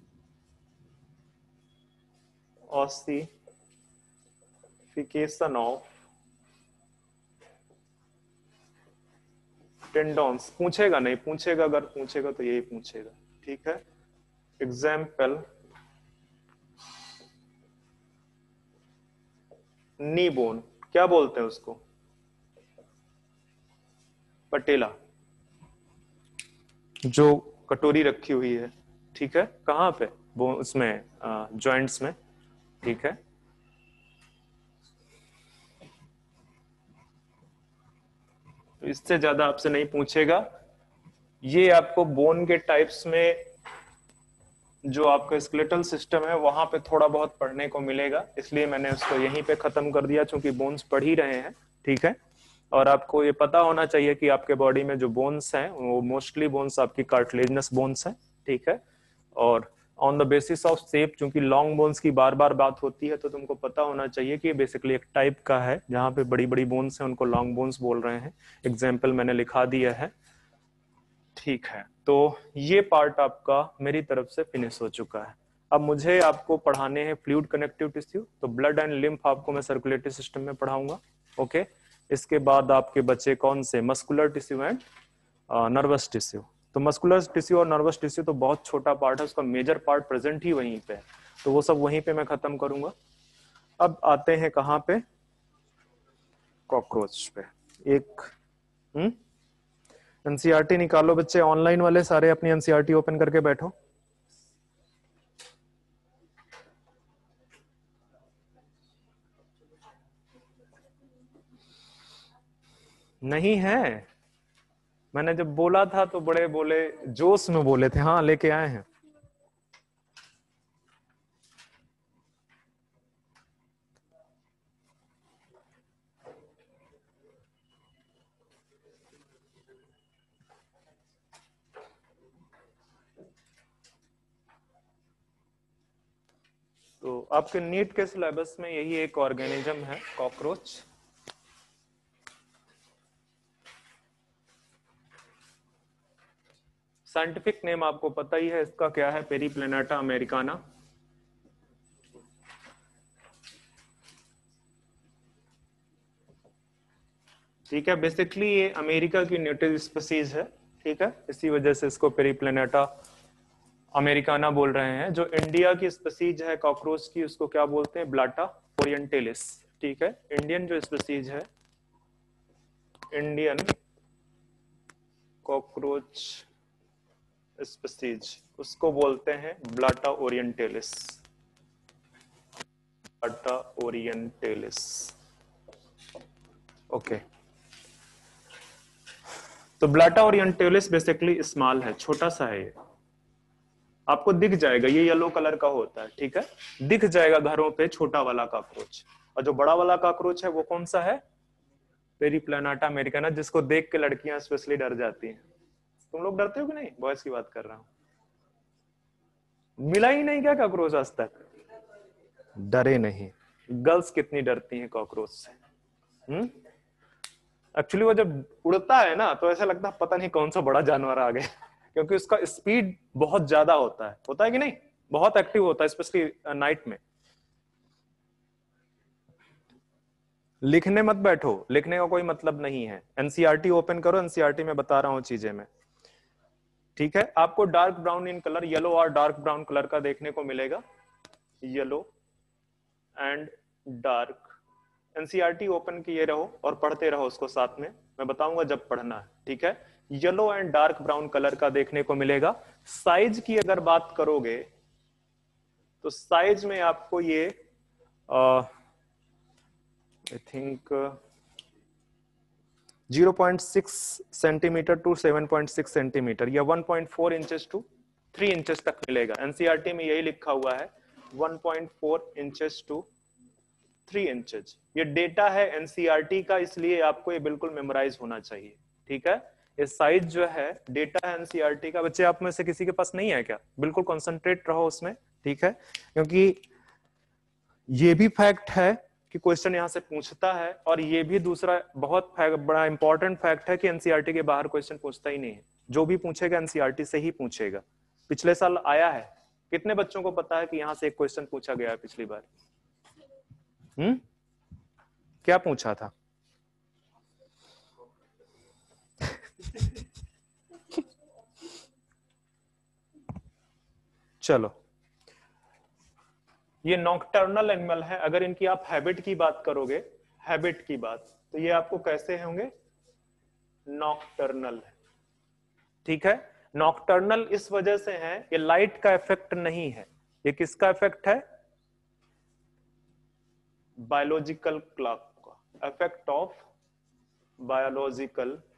ossification of tendons. पूछेगा नहीं, पूछेगा, अगर पूछेगा तो यही पूछेगा, ठीक है। एग्जाम्पल नी बोन, क्या बोलते हैं उसको, पटेला, जो कटोरी रखी हुई है, ठीक है, कहां पे, वो उसमें जॉइंट्स में, ठीक है। तो इससे ज्यादा आपसे नहीं पूछेगा। ये आपको बोन के टाइप्स में जो आपका स्केलेटल सिस्टम है वहां पे थोड़ा बहुत पढ़ने को मिलेगा, इसलिए मैंने उसको यहीं पे खत्म कर दिया, चूंकि बोन्स पढ़ ही रहे हैं, ठीक है। और आपको ये पता होना चाहिए कि आपके बॉडी में जो बोन्स हैं वो मोस्टली बोन्स आपकी कार्टिलेजनस बोन्स हैं, ठीक है। और on the basis of shape, चूंकि लॉन्ग बोन्स की बार बार बात होती है, तो तुमको पता होना चाहिए कि बेसिकली एक टाइप का है, जहां पे बड़ी बड़ी बोन्स हैं उनको लॉन्ग बोन्स बोल रहे हैं। एग्जाम्पल मैंने लिखा दिया है, ठीक है। तो ये पार्ट आपका मेरी तरफ से फिनिश हो चुका है। अब मुझे आपको पढ़ाने हैं फ्लूइड कनेक्टिव टिश्यू, तो ब्लड एंड लिम्फ आपको मैं सर्कुलेटरी सिस्टम में पढ़ाऊंगा, ओके। इसके बाद आपके बचे कौन से, muscular tissue and nervous tissue. तो मस्कुलर टिश्यू और नर्वस टिश्यू तो बहुत छोटा पार्ट है, उसका मेजर पार्ट प्रेजेंट ही वहीं पे है, तो वो सब वहीं पे मैं खत्म करूंगा। अब आते हैं कहाँ पे, कॉकरोच पे। एक एनसीईआरटी निकालो बच्चे, ऑनलाइन वाले सारे अपनी एनसीईआरटी ओपन करके बैठो। नहीं है, मैंने जब बोला था तो बड़े बोले, जोश में बोले थे, हाँ लेके आए हैं। तो आपके नीट के सिलेबस में यही एक ऑर्गेनिज्म है, कॉकरोच। साइंटिफिक नेम आपको पता ही है इसका, क्या है, पेरीप्लेनेटा अमेरिकाना। ठीक है, बेसिकली ये अमेरिका की नेटिव स्पीसीज है, ठीक है, इसी वजह से इसको पेरीप्लेनेटा अमेरिकाना बोल रहे हैं। जो इंडिया की स्पीसीज है कॉकरोच की, उसको क्या बोलते हैं, ब्लाटा ओरिएंटेलिस, ठीक है। इंडियन जो स्पीसीज है, इंडियन कॉकरोच स्पीसीज, उसको बोलते हैं Blatta orientalis. Blatta orientalis. Okay, तो ब्लाटा ओरिएंटेलिस बेसिकली स्मॉल है, छोटा सा है ये। आपको दिख जाएगा, ये येलो कलर का होता है, ठीक है, दिख जाएगा घरों पे छोटा वाला कॉकरोच। और जो बड़ा वाला कॉकरोच है वो कौन सा है? पेरिप्लैनाटा अमेरिकाना, जिसको देख के लड़कियां स्पेशली डर जाती हैं। तुम लोग डरते हो कि नहीं? बॉयज की बात कर रहा हूं। मिला ही नहीं क्या कॉकरोच आज तक? डरे नहीं। गर्ल्स कितनी डरती हैं कॉकरोच से। एक्चुअली वो जब उड़ता है ना तो ऐसा लगता है पता नहीं कौन सा बड़ा जानवर आ गया, क्योंकि उसका स्पीड बहुत ज्यादा होता है कि नहीं? बहुत एक्टिव होता है, स्पेशली नाइट में। लिखने मत बैठो, लिखने का कोई मतलब नहीं है। एनसीईआरटी ओपन करो, एनसीईआरटी में बता रहा हूं चीजें मैं, ठीक है। आपको dark brown in colour, yellow और डार्क ब्राउन कलर का देखने को मिलेगा, yellow and dark. NCERT open किए रहो और पढ़ते रहो उसको साथ में, मैं बताऊंगा जब पढ़ना है, ठीक है। Yellow and dark brown colour का देखने को मिलेगा। साइज की अगर बात करोगे तो साइज में आपको ये I think 0.6 centimetre to 7.6 centimetre या 1.4 इंचेस टू 3 इंचेस तक मिलेगा। एनसीईआरटी में यही लिखा हुआ है 1.4 इंचेस टू 3 इंचेस। ये डेटा है एनसीईआरटी का, इसलिए आपको ये बिल्कुल मेमोराइज होना चाहिए, ठीक है। ये साइज जो है डेटा है एनसीईआरटी का। बच्चे आप में से किसी के पास नहीं है क्या? बिल्कुल कंसंट्रेट रहो उसमें, ठीक है, क्योंकि ये भी फैक्ट है कि क्वेश्चन यहां से पूछता है, और ये भी दूसरा बहुत बड़ा इंपॉर्टेंट फैक्ट है कि एनसीईआरटी के बाहर क्वेश्चन पूछता ही नहीं है। जो भी पूछेगा एनसीईआरटी से ही पूछेगा। पिछले साल आया है, कितने बच्चों को पता है कि यहां से एक क्वेश्चन पूछा गया है पिछली बार? क्या पूछा था? चलो, ये नॉकटर्नल एनिमल है। अगर इनकी आप हैबिट की बात करोगे, हैबिट की बात, तो ये आपको कैसे होंगे? नॉकटर्नल है, ठीक है। नॉकटर्नल इस वजह से है, ये लाइट का इफेक्ट नहीं है। ये किसका इफेक्ट है? बायोलॉजिकल क्लॉक का, इफेक्ट ऑफ बायोलॉजिकल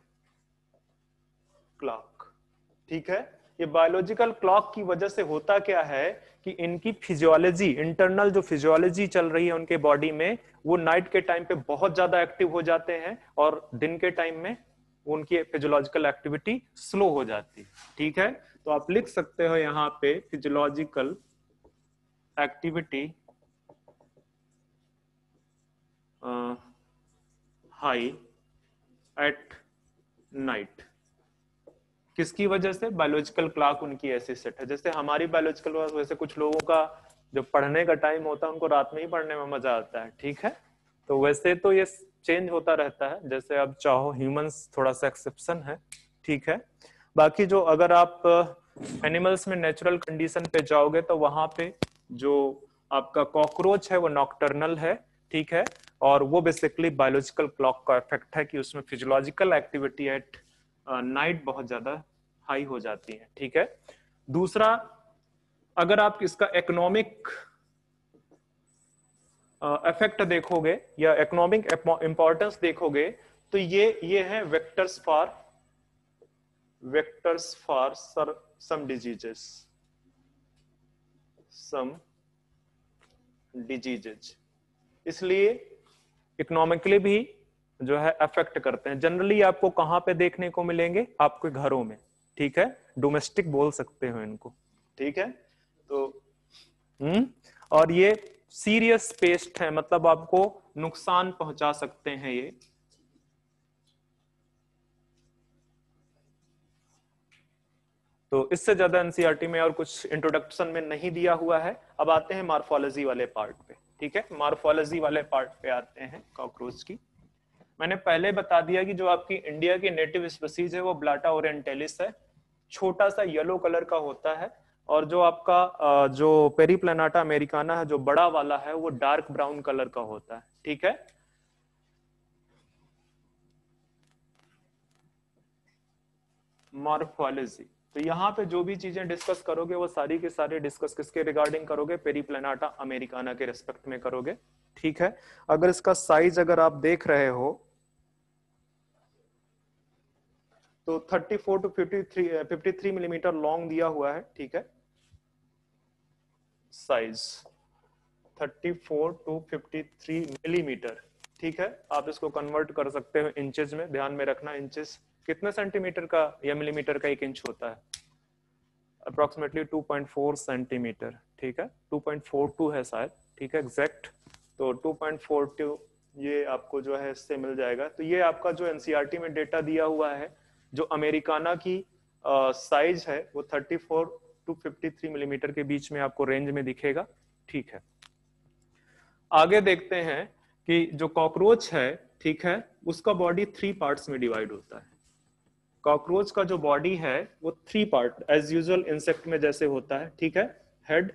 क्लॉक, ठीक है। ये बायोलॉजिकल क्लॉक की वजह से होता क्या है कि इनकी फिजियोलॉजी, इंटरनल जो फिजियोलॉजी चल रही है उनके बॉडी में, वो नाइट के टाइम पे बहुत ज्यादा एक्टिव हो जाते हैं और दिन के टाइम में उनकी फिजियोलॉजिकल एक्टिविटी स्लो हो जाती है, ठीक है। तो आप लिख सकते हो यहां पे physiological activity high at night. किसकी वजह से? बायोलॉजिकल क्लॉक उनकी ऐसी सेट है। जैसे हमारी बायोलॉजिकल क्लॉक, वैसे कुछ लोगों का जो पढ़ने का टाइम होता है उनको रात में ही पढ़ने में मजा आता है, ठीक है। तो वैसे तो ये चेंज होता रहता है, जैसे आप चाहो, ह्यूमंस थोड़ा सा एक्सेप्शन है, ठीक है। बाकी जो अगर आप एनिमल्स में नेचुरल कंडीशन पे जाओगे तो वहां पे जो आपका कॉकरोच है वो नॉकटर्नल है, ठीक है। और वो बेसिकली बायोलॉजिकल क्लॉक का इफेक्ट है कि उसमें फिजियोलॉजिकल एक्टिविटी एट नाइट बहुत ज्यादा हाई हो जाती है, ठीक है। दूसरा, अगर आप इसका इकोनॉमिक इफेक्ट देखोगे या इकोनॉमिक इंपॉर्टेंस देखोगे तो ये है वेक्टर्स फॉर सम डिजीजेस, इसलिए इकोनॉमिकली भी जो है अफेक्ट करते हैं। जनरली आपको कहां पे देखने को मिलेंगे? आपके घरों में, ठीक है। डोमेस्टिक बोल सकते हो इनको, ठीक है। तो और ये सीरियस पेस्ट है, मतलब आपको नुकसान पहुंचा सकते हैं ये। तो इससे ज्यादा एनसीईआरटी में और कुछ इंट्रोडक्शन में नहीं दिया हुआ है। अब आते हैं मॉर्फोलॉजी वाले पार्ट पे, ठीक है। मॉर्फोलॉजी वाले पार्ट पे आते हैं कॉकरोच की। मैंने पहले बता दिया कि जो आपकी इंडिया की नेटिव स्पीसीज है वो ब्लाटा ओरिएंटेलिस है, छोटा सा येलो कलर का होता है। और जो आपका जो पेरिप्लैनाटा अमेरिकाना है, जो बड़ा वाला है, वो डार्क ब्राउन कलर का होता है, ठीक है। मॉर्फोलॉजी, तो यहाँ पे जो भी चीजें डिस्कस करोगे वो सारी के सारे डिस्कस किसके रिगार्डिंग करोगे, पेरिप्लेनाटा अमेरिकाना के रेस्पेक्ट में करोगे, ठीक है। अगर इसका साइज अगर आप देख रहे हो तो 34 टू 53 मिलीमीटर लॉन्ग दिया हुआ है, ठीक है। साइज 34 टू 53 मिलीमीटर, ठीक है। आप इसको कन्वर्ट कर सकते हो इंचेस में, ध्यान में रखना इंचेस कितने सेंटीमीटर का या मिलीमीटर का एक इंच होता है, अप्रोक्सीमेटली 2.4 सेंटीमीटर, ठीक है। 2.42 है शायद, ठीक है एग्जैक्ट। तो 2.42 ये आपको जो है इससे मिल जाएगा। तो ये आपका जो एनसीईआरटी में डेटा दिया हुआ है, जो अमेरिकाना की साइज है वो 34 टू 53 मिलीमीटर के बीच में आपको रेंज में दिखेगा, ठीक है। आगे देखते हैं कि जो कॉकरोच है, ठीक है, उसका बॉडी 3 पार्ट्स में डिवाइड होता है। कॉकरोच का जो बॉडी है वो 3 पार्ट एज यूजुअल इंसेक्ट में जैसे होता है, ठीक है। हेड,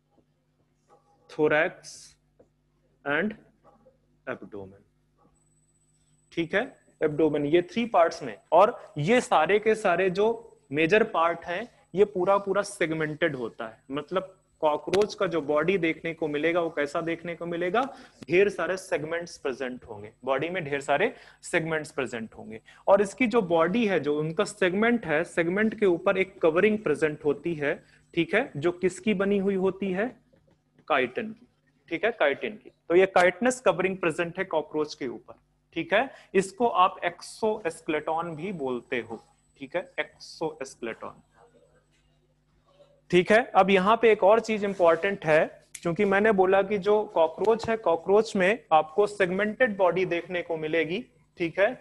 थोरैक्स एंड एब्डोमेन, ठीक है। एब्डोमेन, ये 3 पार्ट्स में, और ये सारे के सारे जो मेजर पार्ट हैं ये पूरा पूरा सेगमेंटेड होता है। मतलब कॉकरोच का जो बॉडी देखने को मिलेगा वो कैसा देखने को मिलेगा, ढेर सारे सेगमेंट्स प्रेजेंट होंगे, बॉडी में ढेर सारे सेगमेंट्स प्रेजेंट होंगे। और इसकी जो बॉडी है, जो उनका सेगमेंट है, सेगमेंट के ऊपर एक कवरिंग प्रेजेंट होती है, ठीक है, जो किसकी बनी हुई होती है, काइटिन की, ठीक है, काइटिन की। तो ये काइटिनस कवरिंग प्रेजेंट है कॉकरोच के ऊपर, ठीक है। इसको आप एक्सोस्केलेटन भी बोलते हो, ठीक है, एक्सोस्केलेटन, ठीक है। अब यहां पे एक और चीज इंपॉर्टेंट है, क्योंकि मैंने बोला कि जो कॉकरोच है, कॉकरोच में आपको सेगमेंटेड बॉडी देखने को मिलेगी, ठीक है।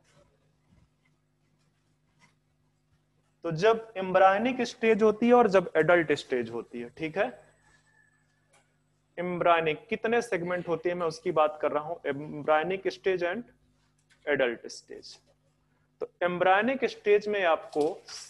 तो जब एम्ब्रायनिक स्टेज होती है और जब एडल्ट स्टेज होती है, ठीक है। एम्ब्रायनिक कितने सेगमेंट होती है मैं उसकी बात कर रहा हूं, embryonic stage and adult stage. तो एम्ब्रायनिक स्टेज में आपको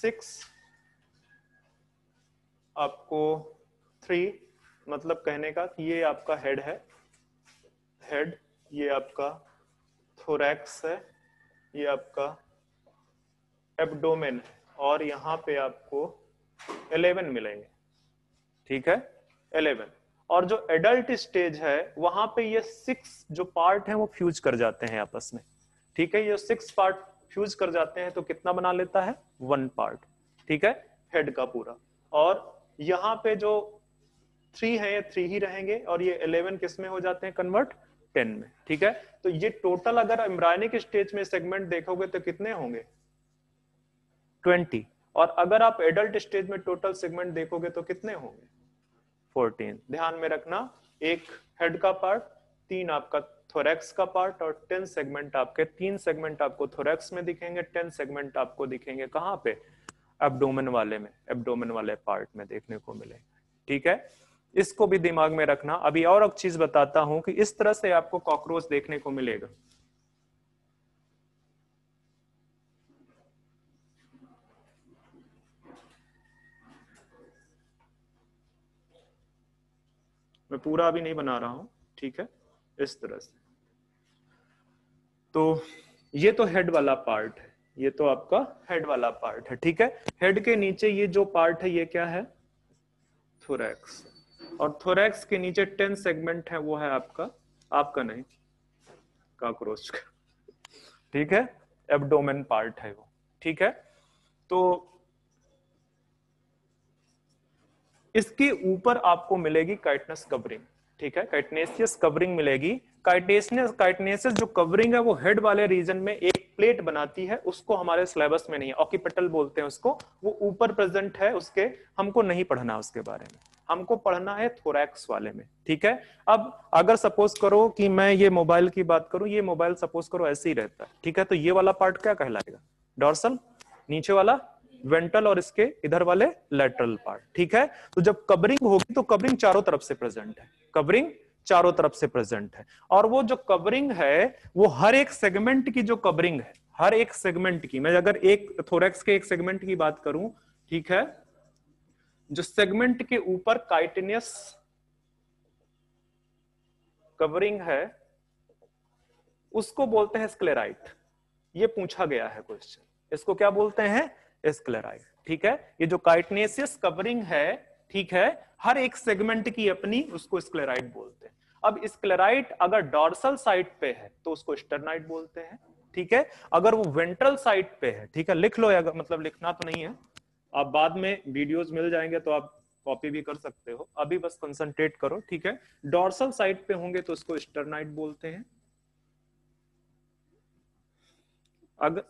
3 मतलब कहने का कि ये आपका हेड है, हेड, ये आपका थोरैक्स है, ये आपका एब्डोमेन है, और यहां पे आपको 11 मिलेंगे, ठीक है, 11। और जो एडल्ट स्टेज है वहां पे ये 6 जो पार्ट हैं वो फ्यूज कर जाते हैं आपस में, ठीक है। ये 6 पार्ट फ्यूज कर जाते हैं तो कितना बना लेता है, 1 पार्ट, ठीक है, हेड का पूरा। और यहाँ पे जो 3 है ये 3 ही रहेंगे, और ये 11 किस में हो जाते हैं कन्वर्ट, 10 में, ठीक है। तो ये टोटल अगर एम्ब्रायनिक स्टेज में सेगमेंट देखोगे तो कितने होंगे, 20। और अगर आप एडल्ट स्टेज में टोटल सेगमेंट देखोगे तो कितने होंगे, 14। ध्यान में रखना, एक हेड का पार्ट, 3 आपका थोरैक्स का पार्ट, और 10 सेगमेंट आपके, 3 सेगमेंट आपको थोरैक्स में दिखेंगे, 10 सेगमेंट आपको दिखेंगे कहां पे, एब्डोमेन वाले में, एब्डोमेन वाले पार्ट में देखने को मिलेंगे, ठीक है। इसको भी दिमाग में रखना। अभी और एक चीज बताता हूं कि इस तरह से आपको कॉकरोच देखने को मिलेगा। मैं पूरा अभी नहीं बना रहा हूं, ठीक है, इस तरह से। तो ये तो हेड वाला पार्ट है, ये तो आपका हेड वाला पार्ट है, ठीक है। हेड के नीचे ये जो पार्ट है ये क्या है, थोरैक्स, और थोरैक्स के नीचे 10 सेगमेंट है, वो है आपका नहीं, कॉकरोच का, ठीक है, एब्डोमेन पार्ट है वो, ठीक है। तो इसके ऊपर आपको मिलेगी काइटिनस कवरिंग, ठीक है, काइटिनेसियस कवरिंग मिलेगी। काइटिनेसियस जो कवरिंग है वो हेड वाले रीजन में एक प्लेट बनाती है, उसको हमारे सिलेबस में नहीं है, ऑक्यूपेटल बोलते हैं उसको, वो ऊपर प्रेजेंट है, उसके हमको नहीं पढ़ना उसके बारे में, हमको पढ़ना है थोरैक्स वाले में, ठीक है। अब अगर सपोज करो कि मैं ये मोबाइल की बात करूं, ये मोबाइल सपोज करो ऐसे ही रहता है, ठीक है, तो ये वाला पार्ट क्या कहलाएगा, डॉर्सल, नीचे वाला वेंट्रल, और इसके इधर वाले लैटरल पार्ट, ठीक है। तो जब कवरिंग होगी तो कवरिंग चारों तरफ से प्रेजेंट है, कवरिंग चारों तरफ से प्रेजेंट है, और वो जो कवरिंग है वो हर एक सेगमेंट की जो कवरिंग है, हर एक सेगमेंट की, मैं अगर एक थोरैक्स के एक सेगमेंट की बात करूं, ठीक है, जो सेगमेंट के ऊपर काइटिनियस कवरिंग है उसको बोलते हैं स्क्लेराइट। ये पूछा गया है क्वेश्चन, इसको क्या बोलते हैं, स्क्लेराइट, ठीक है। ये जो काइटनेसियस कवरिंग है, ठीक है, हर एक सेगमेंट की अपनी, उसको स्क्लेराइड बोलते हैं। अब स्क्लेराइड अगर डॉर्सल साइड पे है तो उसको स्टर्नाइड बोलते हैं, ठीक है। अगर वो वेंट्रल साइड पे है, ठीक है, लिख लो, अगर मतलब लिखना तो नहीं है, आप बाद में वीडियोस मिल जाएंगे तो आप कॉपी भी कर सकते हो, अभी बस कंसंट्रेट करो, ठीक है। डॉर्सल साइड पे होंगे तो उसको स्टर्नाइड बोलते हैं। अगर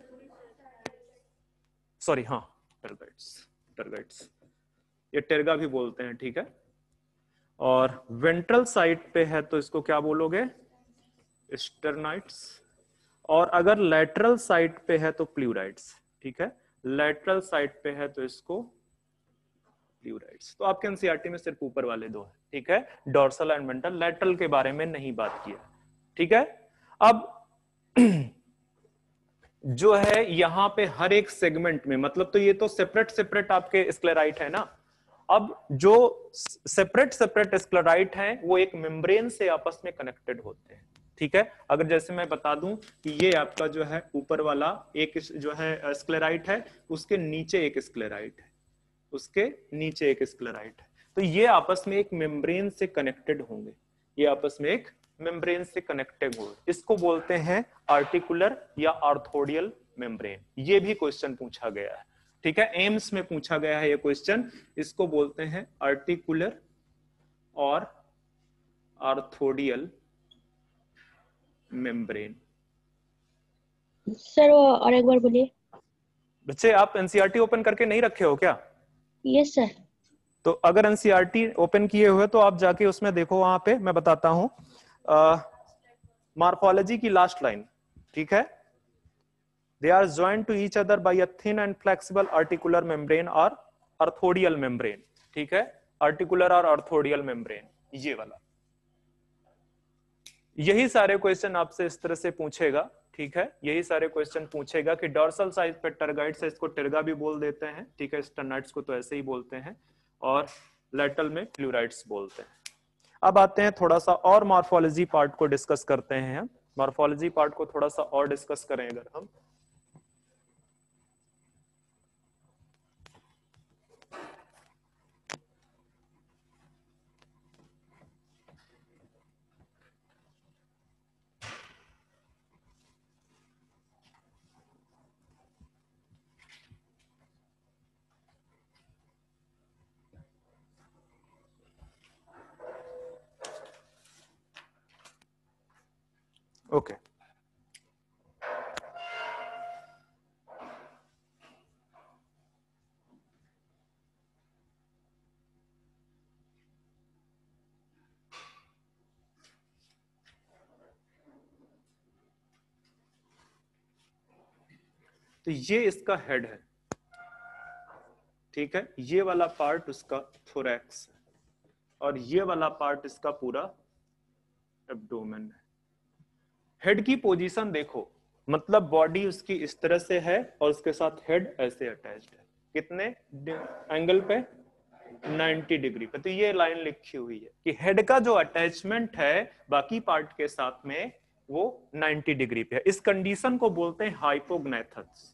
सॉरी, हाँ, टर्गाइट्स, ये टेरगा भी बोलते हैं, ठीक है। और वेंट्रल साइड पे है तो इसको क्या बोलोगे? स्टर्नाइट्स। और अगर लैटरल साइड पे है तो प्लूराइड्स, ठीक है। लैटरल साइड पे है तो इसको प्लूराइड्स। तो आपके एनसीईआरटी में सिर्फ ऊपर वाले दो है, ठीक है, डॉर्सल एंड वेंट्रल। लैटरल के बारे में नहीं बात किया, ठीक है। अब जो है यहां पे हर एक सेगमेंट में, मतलब तो ये तो सेपरेट सेपरेट आपके स्क्लेराइट है ना। अब जो सेपरेट सेपरेट स्क्लेराइट हैं वो एक मेम्ब्रेन से आपस में कनेक्टेड होते हैं, ठीक है। अगर जैसे मैं बता दूं कि ये आपका जो है ऊपर वाला एक जो है स्क्लेराइट है, उसके नीचे एक स्क्लेराइट है, उसके नीचे एक स्क्लेराइट है, तो ये आपस में एक मेम्ब्रेन से कनेक्टेड होंगे, ये आपस में एक मेम्ब्रेन से कनेक्टेड होंगे। इसको बोलते हैं आर्टिकुलर या आर्थोडियल मेम्ब्रेन। ये भी क्वेश्चन पूछा गया है, ठीक है, एम्स में पूछा गया है ये क्वेश्चन। इसको बोलते हैं आर्टिकुलर और आर्थोडियल मेम्ब्रेन। सर वो और एक बार बोलिए। बच्चे आप एनसीईआरटी ओपन करके नहीं रखे हो क्या? Yes sir. तो अगर एनसीईआरटी ओपन किए हुए तो आप जाके उसमें देखो, वहां पे मैं बताता हूं मॉर्फोलॉजी की लास्ट लाइन, ठीक है। They are joint to each other by a thin and flexible articular membrane और आर्थोडियल मेम्ब्रेन, ठीक है। आर्टिकुलर और आर्थोडियल मेम्ब्रेन, ये वाला। यही सारे क्वेश्चन आपसे इस तरह से पूछेगा, ठीक है। यही सारे क्वेश्चन पूछेगा कि डॉर्सल साइड पे टर्गाइट्स है, इसको टिर्गा भी बोल देते हैं, ठीक है। स्टर्नाइट्स को तो ऐसे ही बोलते हैं, और लेटल में प्लूराइड्स बोलते हैं। अब आते हैं थोड़ा सा और मॉर्फोलॉजी पार्ट को डिस्कस करते हैं हम। मॉर्फोलॉजी पार्ट को थोड़ा सा और डिस्कस करें अगर हम, ओके। तो ये इसका हेड है, ठीक है। ये वाला पार्ट उसका थोरैक्स है, और ये वाला पार्ट इसका पूरा एब्डोमेन है। हेड की पोजीशन देखो, मतलब बॉडी उसकी इस तरह से है और उसके साथ हेड ऐसे अटैच्ड है, कितने एंगल पे? 90 डिग्री पे। तो ये लाइन लिखी हुई है कि हेड का जो अटैचमेंट है बाकी पार्ट के साथ में वो 90 डिग्री पे है। इस कंडीशन को बोलते हैं हाइपोग्नेथस,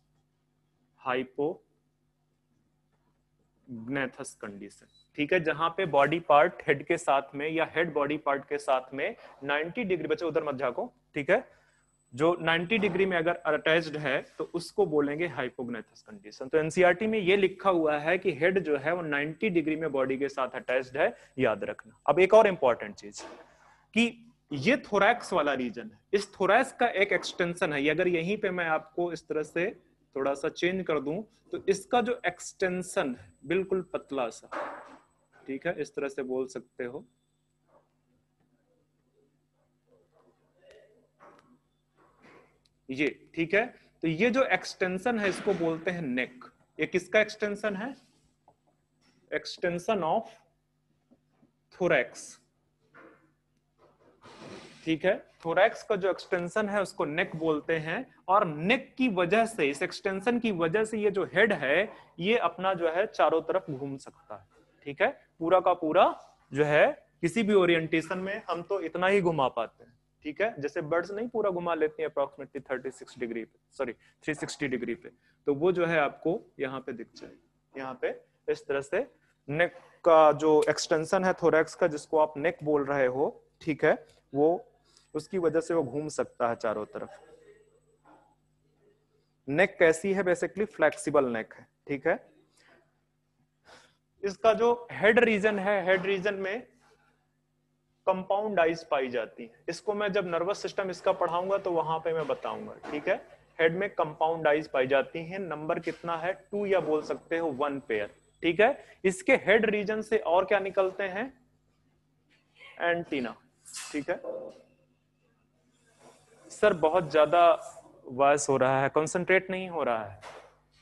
हाइपोग्नेथस कंडीशन, ठीक है। जहां पे बॉडी पार्ट हेड के साथ में या हेड बॉडी पार्ट के साथ में 90 डिग्री, बच्चे उधर मत झाको, ठीक है, जो 90 डिग्री में अगर अटैच्ड है तो उसको बोलेंगे हाइपोग्नेथस कंडीशन। तो एनसीईआरटी में ये लिखा हुआ है कि हेड जो है वो 90 डिग्री में बॉडी के साथ अटैच्ड है, याद रखना। अब एक और इंपॉर्टेंट चीज कि ये थोरैक्स वाला रीजन है, इस थोरैक्स का एक एक्सटेंशन है। अगर यहीं पे मैं आपको इस तरह से थोड़ा सा चेंज कर दूं तो इसका जो एक्सटेंशन है बिल्कुल पतला सा, ठीक है, इस तरह से बोल सकते हो। ये, ठीक है। तो ये जो एक्सटेंशन है इसको बोलते हैं नेक। ये किसका एक्सटेंशन है? एक्सटेंशन ऑफ थोरैक्स, ठीक है। थोरैक्स का जो एक्सटेंशन है उसको नेक बोलते हैं, और नेक की वजह से, इस एक्सटेंशन की वजह से ये जो हेड है ये अपना जो है चारों तरफ घूम सकता है, ठीक है। पूरा का पूरा जो है किसी भी ओरिएंटेशन में हम तो इतना ही घुमा पाते हैं, ठीक है, जैसे बर्ड्स नहीं पूरा घुमा लेती हैं अप्रोक्सीमेटली 36 डिग्री पे, सॉरी 360 डिग्री पे, तो वो जो है आपको यहाँ पे दिख जाए, यहाँ पे इस तरह से नेक का जो एक्सटेंशन है थोरैक्स का, जिसको आप नेक बोल रहे हो, ठीक है, वो उसकी वजह से वो घूम सकता है चारों तरफ। नेक कैसी है? बेसिकली फ्लेक्सिबल नेक है, ठीक है। इसका जो हेड रीजन है, हेड रीजन में कंपाउंड आइज पाई जाती है। इसको मैं जब नर्वस सिस्टम इसका पढ़ाऊंगा तो वहां पे मैं बताऊंगा, ठीक है। हेड में कंपाउंड आइज पाई जाती हैं। नंबर कितना है? 2 या बोल सकते हो 1 पेयर, ठीक है। इसके हेड रीजन से और क्या निकलते हैं? एंटीना, ठीक है। सर बहुत ज्यादा वॉइस हो रहा है, कंसंट्रेट नहीं हो रहा है।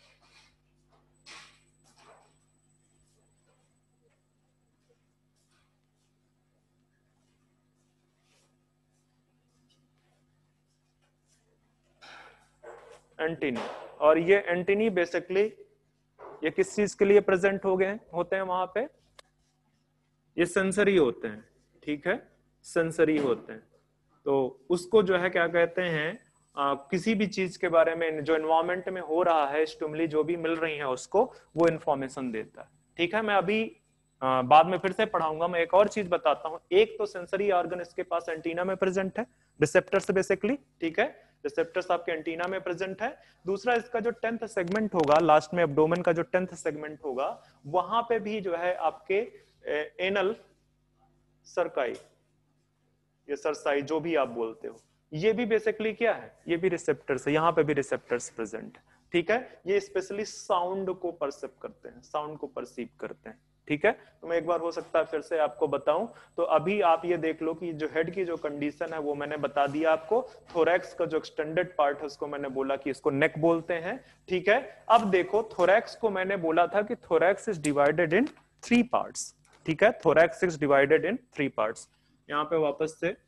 एंटीनी, और ये एंटीनी बेसिकली ये किस चीज के लिए प्रेजेंट हो गए होते हैं वहां पे? ये सेंसरी होते हैं, ठीक है, सेंसरी होते हैं। तो उसको जो है क्या कहते हैं, किसी भी चीज के बारे में जो एनवायरमेंट में हो रहा है, स्टिमुली जो भी मिल रही है उसको, वो इंफॉर्मेशन देता है, ठीक है। मैं अभी बाद में फिर से पढ़ाऊंगा। मैं एक और चीज बताता हूं। एक तो सेंसरी ऑर्गन इसके पास एंटीना में प्रेजेंट है, रिसेप्टर्स बेसिकली, ठीक है, रिसेप्टर्स आपके एंटीना में प्रेजेंट है। दूसरा, इसका जो 10th सेगमेंट होगा, लास्ट में एब्डोमेन का जो 10th सेगमेंट होगा, वहां पे भी जो है आपके एनल सरकाई, ये सरसाई जो भी आप बोलते हो, ये भी बेसिकली क्या है? ये भी रिसेप्टर्स है, यहाँ पे भी रिसेप्टर्स प्रेजेंट है, ठीक है। ये स्पेशली साउंड को परसीव करते हैं, साउंड को परसीव करते हैं, ठीक है। तो मैं एक बार हो सकता है फिर से आपको बताऊं। तो अभी आप ये देख लो कि जो हेड की जो कंडीशन है वो मैंने बता दिया आपको। थोरैक्स का जो एक्सटेंडेड पार्ट है उसको मैंने बोला कि इसको नेक बोलते हैं, ठीक है। अब देखो, थोरैक्स को मैंने बोला था कि thorax is divided in 3 parts, ठीक है। Thorax is divided in 3 parts. यहाँ पे वापस से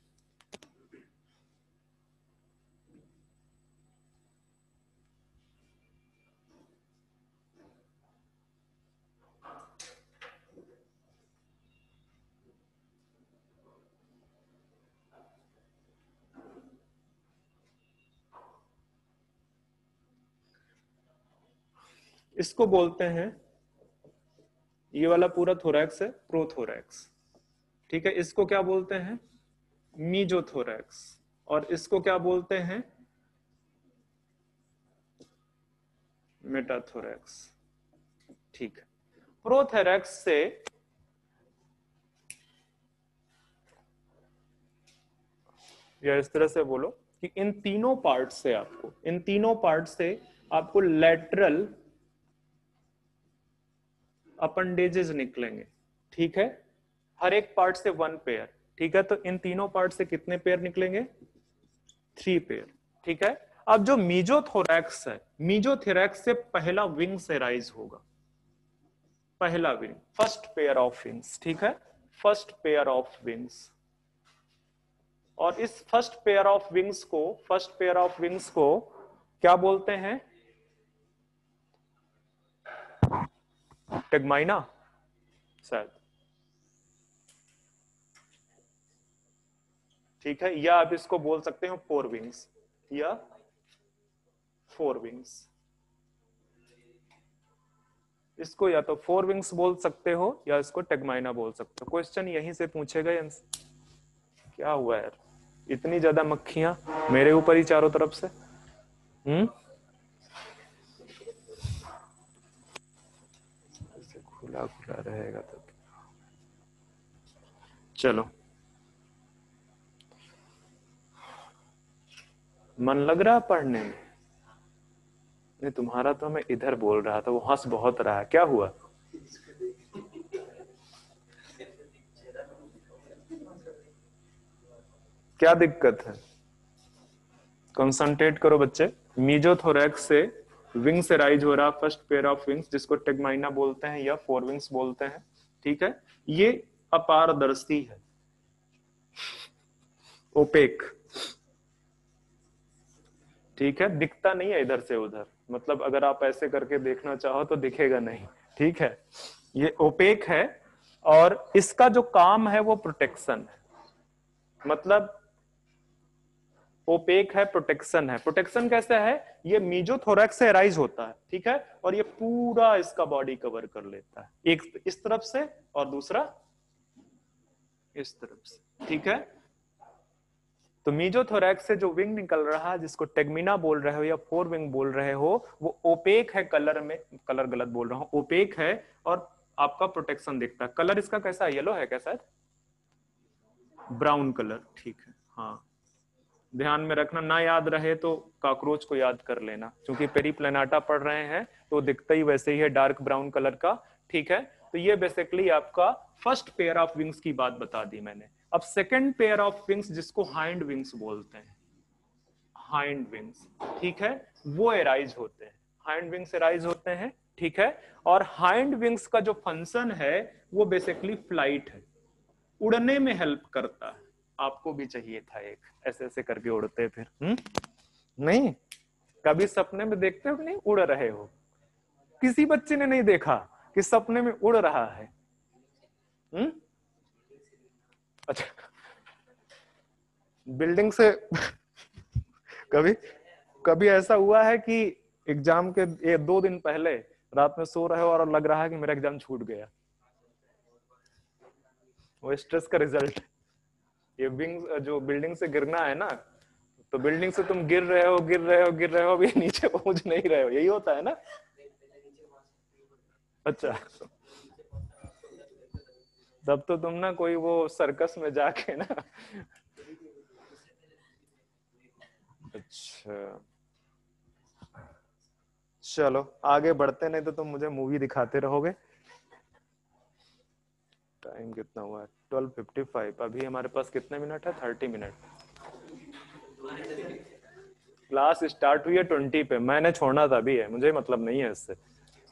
इसको बोलते हैं, ये वाला पूरा थोरैक्स है प्रोथोरैक्स, ठीक है। इसको क्या बोलते हैं? मीजोथोरैक्स। और इसको क्या बोलते हैं? मेटाथोरैक्स, ठीक है। प्रोथोरैक्स से या इस तरह से बोलो कि इन तीनों पार्ट से आपको लैटरल अपेंडेजेस निकलेंगे, ठीक है। हर एक पार्ट से 1 पेयर, ठीक है। तो इन तीनों पार्ट से कितने पेयर निकलेंगे? 3 पेयर, ठीक है। अब जो मीजोथोरैक्स है, मीजोथोरैक्स से पहला विंग से राइज होगा, पहला wing, first pair of wings, ठीक है, फर्स्ट पेयर ऑफ विंग्स। और इस फर्स्ट पेयर ऑफ विंग्स को क्या बोलते हैं? टेगमाइना शायद, ठीक है। या आप इसको बोल सकते हो 4 विंग्स या 4 विंग्स। इसको या तो 4 विंग्स बोल सकते हो या इसको टेगमाइना बोल सकते हो। क्वेश्चन यहीं से पूछेगा। क्या हुआ यार, इतनी ज्यादा मक्खियां मेरे ऊपर ही चारों तरफ से। ऐसे खुला खुला रहेगा तो चलो, मन लग रहा पढ़ने में? नहीं, तुम्हारा तो मैं इधर बोल रहा था, वो हंस बहुत रहा है। क्या हुआ? क्या दिक्कत है? कंसंट्रेट करो बच्चे। मीजोथोरैक्स से विंग से राइज हो रहा फर्स्ट पेयर ऑफ विंग्स, जिसको टेगमाइना बोलते हैं या 4 विंग्स बोलते हैं, ठीक है। ये अपारदर्शी है, ओपेक, ठीक है, दिखता नहीं है इधर से उधर। मतलब अगर आप ऐसे करके देखना चाहो तो दिखेगा नहीं, ठीक है। ये ओपेक है और इसका जो काम है वो प्रोटेक्शन है। मतलब ओपेक है, प्रोटेक्शन है। प्रोटेक्शन कैसे है? ये मीजोथोरैक्स से अराइज होता है, ठीक है, और ये पूरा इसका बॉडी कवर कर लेता है, एक इस तरफ से और दूसरा इस तरफ से, ठीक है। तो मीजोथोरैक्स से जो विंग निकल रहा है, जिसको टेगमिना बोल रहे हो या फोर विंग बोल रहे हो, वो ओपेक है कलर में, कलर गलत बोल रहा हूं, ओपेक है और आपका प्रोटेक्शन दिखता है। कलर इसका कैसा है? येलो है कैसा है? ब्राउन कलर, ठीक है। हाँ, ध्यान में रखना, ना याद रहे तो कॉकरोच को याद कर लेना, क्योंकि पेरीप्लेनाटा पढ़ रहे हैं तो दिखता ही वैसे ही है, डार्क ब्राउन कलर का, ठीक है। तो ये बेसिकली आपका फर्स्ट पेयर ऑफ विंग्स की बात बता दी मैंने। अब सेकंड पेयर ऑफ विंग्स, जिसको हाइंड विंग्स बोलते हैं, हाइंड विंग्स, ठीक है, वो एराइज होते हैं, हाइंड विंग्स एराइज होते हैं, ठीक है। और हाइंड विंग्स का जो फंक्शन है वो बेसिकली फ्लाइट है, उड़ने में हेल्प करता है। आपको भी चाहिए था एक, ऐसे ऐसे करके उड़ते फिर, नहीं? कभी सपने में देखते हो कि नहीं उड़ रहे हो? किसी बच्चे ने नहीं देखा कि सपने में उड़ रहा है? अच्छा, बिल्डिंग से कभी कभी ऐसा हुआ है कि एग्जाम के 2 दिन पहले रात में सो रहे हो और लग रहा है कि मेरा एग्जाम छूट गया? वो स्ट्रेस का रिजल्ट। ये विंग जो बिल्डिंग से गिरना है ना, तो बिल्डिंग से तुम गिर रहे हो गिर रहे हो गिर रहे हो, अभी नीचे पहुंच नहीं रहे हो, यही होता है ना? अच्छा, तब तो तुम ना कोई वो सर्कस में जाके ना अच्छा, चलो आगे बढ़ते, नहीं तो तुम मुझे मूवी दिखाते रहोगे। टाइम कितना हुआ है? 12:55। अभी हमारे पास कितने मिनट है? 30 मिनट। क्लास स्टार्ट हुई है 20 पे, मैंने छोड़ना था, अभी है, मुझे मतलब नहीं है इससे।